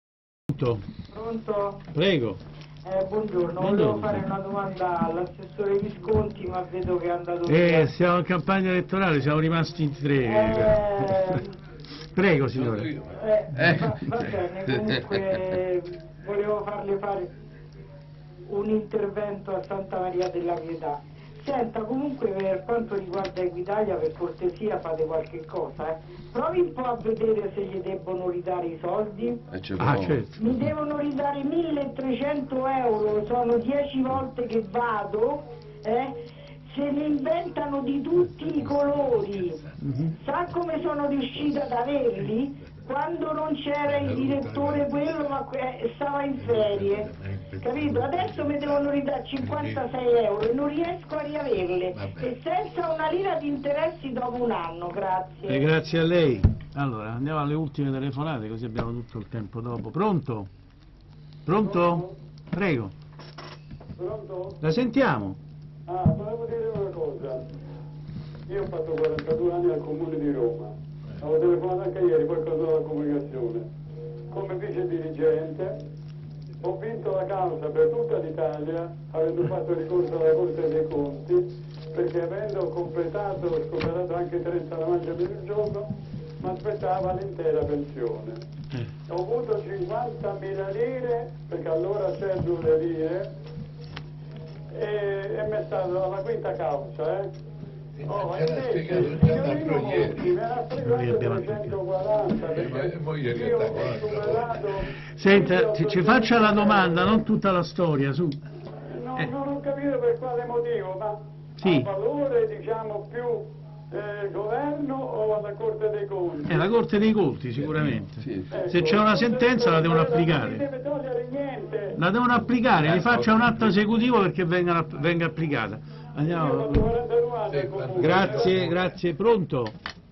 Pronto? Prego. Buongiorno, volevo fare una domanda all'assessore Visconti, ma vedo che è andato via. Siamo in campagna elettorale, siamo rimasti in tre. Prego signore. Va bene, comunque volevo farle fare un intervento a Santa Maria della Pietà. Senta, comunque per quanto riguarda Equitalia, per cortesia fate qualche cosa, provi un po' a vedere se gli debbono ridare i soldi. Certo. Mi devono ridare 1.300 euro, sono 10 volte che vado, se ne inventano di tutti i colori. Sa come sono riuscita ad averli? Quando non c'era il direttore quello, ma stava in ferie, capito? Adesso mi devono ridare 56 euro e non riesco a riaverle, e senza una lira di interessi dopo un anno. Grazie. Grazie a lei. Allora, andiamo alle ultime telefonate, così abbiamo tutto il tempo dopo. Pronto? Pronto? Prego. Pronto? La sentiamo. Volevo dire una cosa. io ho fatto 42 anni al Comune di Roma, avevo telefonato anche ieri, poi cosa della comunicazione. Come vice dirigente ho vinto la causa per tutta l'Italia, avendo fatto ricorso alla Corte dei Conti, perché avendo superato anche 30 la mangia per il giorno, mi aspettava l'intera pensione. Ho avuto 50.000 lire, perché allora c'erano le lire, e mi è stata la quinta causa, Oh, invece il signorino Monti me l'ha fregato 340, perché io ho superato... Senta, ci faccia la domanda, non tutta la storia, su. No, non ho capito per quale motivo, ma sì. A valore, diciamo, più governo o alla Corte dei Conti? È la Corte dei Conti, sicuramente. Sì. Se c'è una sentenza la devono applicare. Non deve togliere niente. La devono applicare, gli faccia un atto esecutivo perché venga applicata. Andiamo. Grazie. Pronto?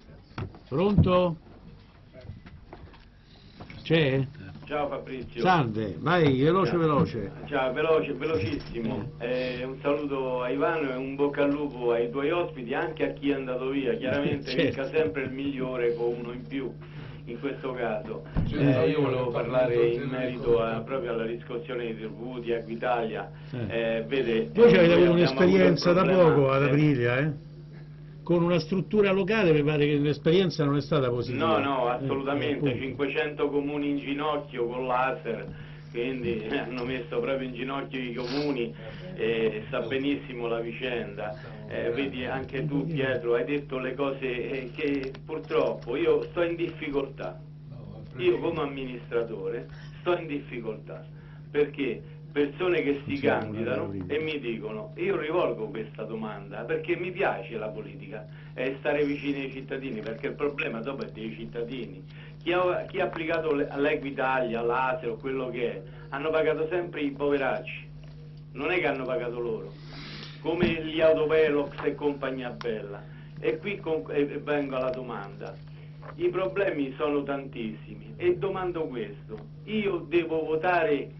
C'è? Ciao Fabrizio. Salve, vai, veloce. Ciao, velocissimo. Un saluto a Ivano e un bocca al lupo ai tuoi ospiti, anche a chi è andato via. Chiaramente vinca sempre il migliore con uno in più, in questo caso. Io volevo parlare in merito proprio alla riscossione dei tributi a Equitalia. Vede, voi avete avuto un'esperienza da poco ad Aprilia, Con una struttura locale mi pare che l'esperienza non è stata positiva. No, assolutamente, 500 comuni in ginocchio con laser, quindi hanno messo proprio in ginocchio i comuni, sa benissimo la vicenda. Vedi anche tu Pietro, hai detto le cose che purtroppo io sto in difficoltà, io come amministratore sto in difficoltà, perché persone che si candidano e mi dicono, io rivolgo questa domanda perché mi piace la politica e stare vicini ai cittadini, perché il problema dopo è dei cittadini. Chi ha applicato l'Equitalia, l'ASE o quello che è, hanno pagato sempre i poveracci, non è che hanno pagato loro, come gli autovelox e compagnia bella. E qui vengo alla domanda. I problemi sono tantissimi e domando questo, io devo votare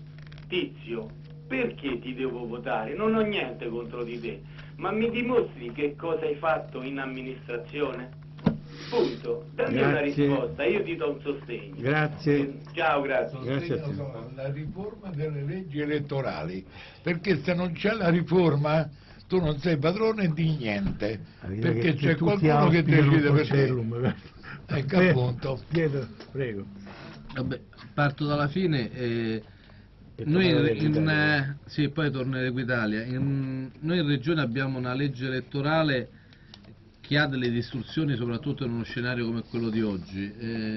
Tizio, perché ti devo votare? Non ho niente contro di te, ma mi dimostri che cosa hai fatto in amministrazione? Punto. Dammi una risposta, io ti do un sostegno. Grazie. Ciao, grazie. Grazie a te. La riforma delle leggi elettorali, perché se non c'è la riforma tu non sei padrone di niente, perché c'è qualcuno che decide per te. Ecco appunto. Prego. Vabbè, parto dalla fine. Noi sì, poi torneremo Equitalia. Noi in Regione abbiamo una legge elettorale che ha delle distorsioni, soprattutto in uno scenario come quello di oggi.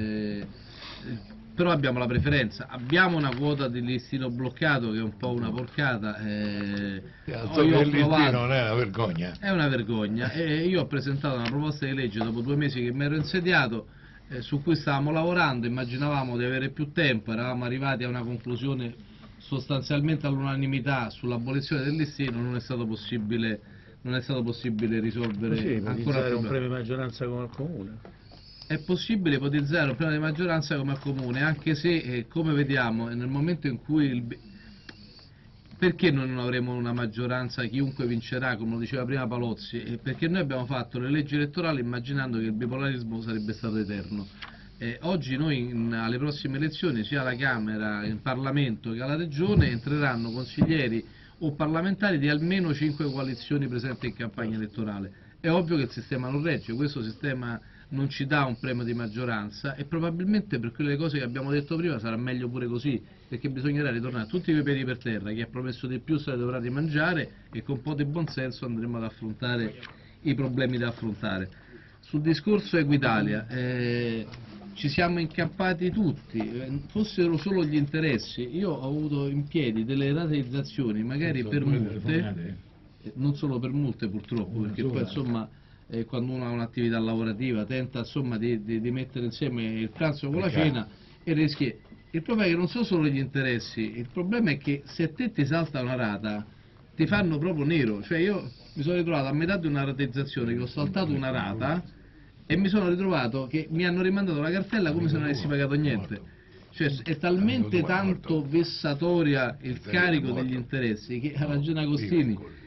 Però abbiamo la preferenza, abbiamo una quota di listino bloccato che è un po' una porcata. Il listino non è una vergogna. È una vergogna. Io ho presentato una proposta di legge dopo 2 mesi che mi ero insediato, su cui stavamo lavorando, immaginavamo di avere più tempo, eravamo arrivati a una conclusione sostanzialmente all'unanimità sull'abolizione del listino, non è stato possibile risolvere ancora un premio di maggioranza come al Comune. È possibile ipotizzare un premio di maggioranza come al Comune, anche se come vediamo nel momento in cui perché noi non avremo una maggioranza, chiunque vincerà, come lo diceva prima Palozzi? Perché noi abbiamo fatto le leggi elettorali immaginando che il bipolarismo sarebbe stato eterno. Oggi noi alle prossime elezioni, sia alla Camera, in Parlamento che alla Regione, entreranno consiglieri o parlamentari di almeno 5 coalizioni presenti in campagna elettorale. È ovvio che il sistema non regge, questo sistema non ci dà un premio di maggioranza e probabilmente per quelle cose che abbiamo detto prima sarà meglio pure così, perché bisognerà ritornare tutti coi piedi per terra, chi ha promesso di più se le dovrà rimangiare e con un po' di buonsenso andremo ad affrontare i problemi da affrontare. Sul discorso Equitalia, ci siamo incappati tutti, fossero solo gli interessi. Io ho avuto in piedi delle rateizzazioni, magari per multe, non solo per multe purtroppo, perché poi insomma quando uno ha un'attività lavorativa tenta insomma di mettere insieme il pranzo con la cena e rischi. Il problema è che non sono solo gli interessi, il problema è che se a te ti salta una rata ti fanno proprio nero. Cioè io mi sono ritrovato a metà di una rateizzazione che ho saltato una rata e mi sono ritrovato che mi hanno rimandato la cartella come se non avessi pagato niente. Cioè è talmente tanto vessatoria il carico degli interessi che ha ragione Agostini,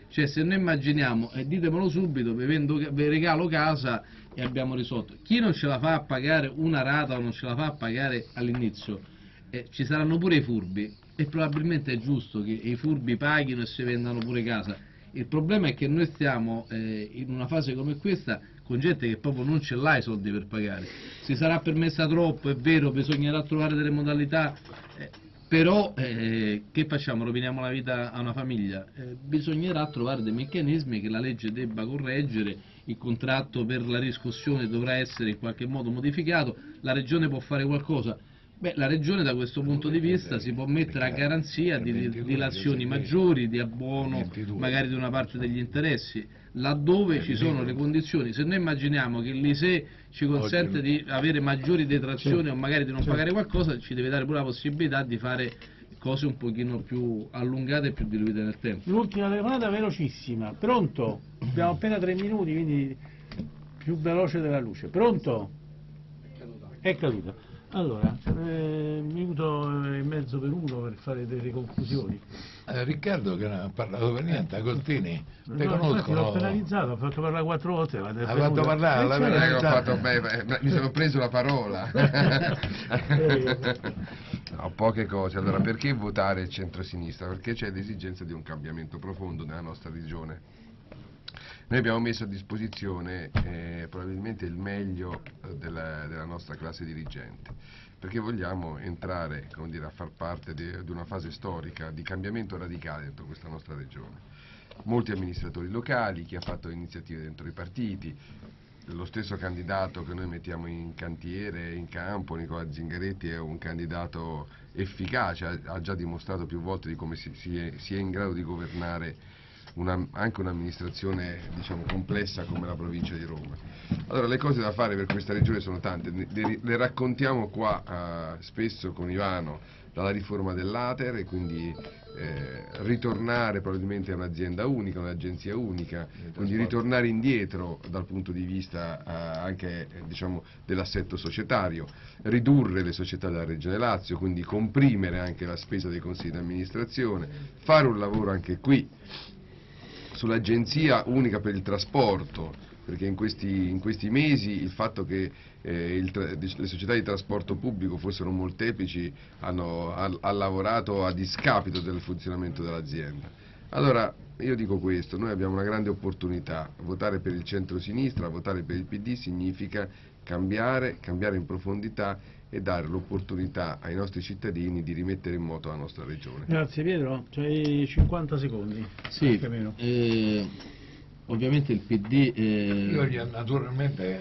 Cioè, se noi immaginiamo, e ditemelo subito, vi regalo casa e abbiamo risolto. Chi non ce la fa a pagare una rata o non ce la fa a pagare all'inizio, ci saranno pure i furbi, e probabilmente è giusto che i furbi paghino e si vendano pure casa. Il problema è che noi stiamo in una fase come questa con gente che proprio non ce l'ha i soldi per pagare. Si sarà permessa troppo, è vero, bisognerà trovare delle modalità, però che facciamo? Roviniamo la vita a una famiglia? Bisognerà trovare dei meccanismi che la legge debba correggere, il contratto per la riscossione dovrà essere in qualche modo modificato, la Regione può fare qualcosa? Beh, la Regione da questo punto di vista si può mettere a garanzia di dilazioni maggiori, di abbuono magari di una parte degli interessi, laddove ci sono le condizioni. Se noi immaginiamo che l'ISEE ci consente di avere maggiori detrazioni o magari di non pagare qualcosa, ci deve dare pure la possibilità di fare cose un pochino più allungate e più diluite nel tempo. L'ultima telefonata velocissima. Pronto? Abbiamo appena 3 minuti, quindi più veloce della luce. Pronto? È caduta. Allora, minuto e mezzo per uno per fare delle conclusioni. Riccardo che non ha parlato per niente, Agostini, te no, conoscono? L'ho penalizzato, ho fatto parlare 4 volte. Ha fatto parlare, mi sono preso la parola. No, poche cose. Allora, perché votare il centro-sinistra? Perché c'è l'esigenza di un cambiamento profondo nella nostra regione. Noi abbiamo messo a disposizione probabilmente il meglio della nostra classe dirigente, perché vogliamo entrare, come dire, a far parte di una fase storica di cambiamento radicale dentro questa nostra regione. Molti amministratori locali, chi ha fatto iniziative dentro i partiti, lo stesso candidato che noi mettiamo in cantiere, in campo, Nicola Zingaretti, è un candidato efficace, ha già dimostrato più volte di come si è in grado di governare anche un'amministrazione, diciamo, complessa come la provincia di Roma. Allora, le cose da fare per questa regione sono tante, le raccontiamo qua spesso con Ivano, dalla riforma dell'Ater, e quindi ritornare probabilmente a un'azienda unica, un'agenzia unica, quindi ritornare indietro dal punto di vista anche diciamo, dell'assetto societario, ridurre le società della Regione Lazio, quindi comprimere anche la spesa dei consigli di amministrazione, fare un lavoro anche qui sull'agenzia unica per il trasporto, perché in questi mesi il fatto che le società di trasporto pubblico fossero molteplici ha lavorato a discapito del funzionamento dell'azienda. Allora io dico questo, noi abbiamo una grande opportunità, votare per il centro-sinistra, votare per il PD significa cambiare in profondità e dare l'opportunità ai nostri cittadini di rimettere in moto la nostra regione. Grazie Pietro, c'hai 50 secondi. Sì, ovviamente il PD... Io naturalmente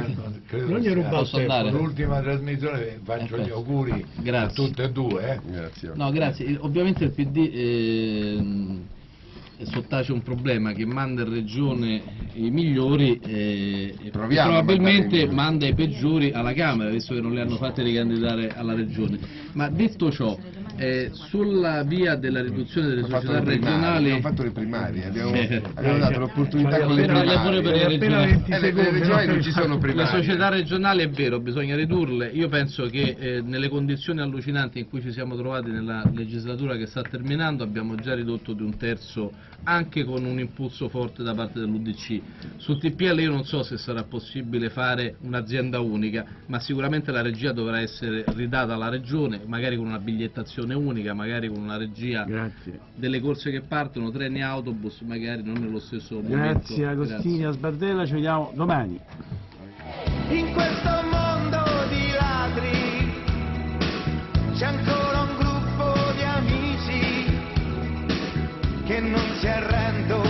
posso andare. L'ultima trasmissione faccio gli auguri a tutte e due. Grazie. No, grazie. Ovviamente il PD sottace un problema che manda in regione i migliori e probabilmente manda i peggiori alla Camera, visto che non li hanno fatti ricandidare alla regione. Ma detto ciò, sulla via della riduzione delle società regionali abbiamo fatto le primarie, abbiamo dato l'opportunità con le primarie. Le regionali non ci sono primarie. Le società regionali è vero, bisogna ridurle. Io penso che nelle condizioni allucinanti in cui ci siamo trovati nella legislatura che sta terminando abbiamo già ridotto di 1/3, anche con un impulso forte da parte dell'UDC. Sul TPL io non so se sarà possibile fare un'azienda unica, ma sicuramente la regia dovrà essere ridata alla regione, magari con una bigliettazione unica, magari con una regia delle corse che partono, treni e autobus, magari non nello stesso momento. Grazie Agostini, a Sbardella, ci vediamo domani. In questo mondo di ladri c'è ancora un gruppo di amici che non si arrendono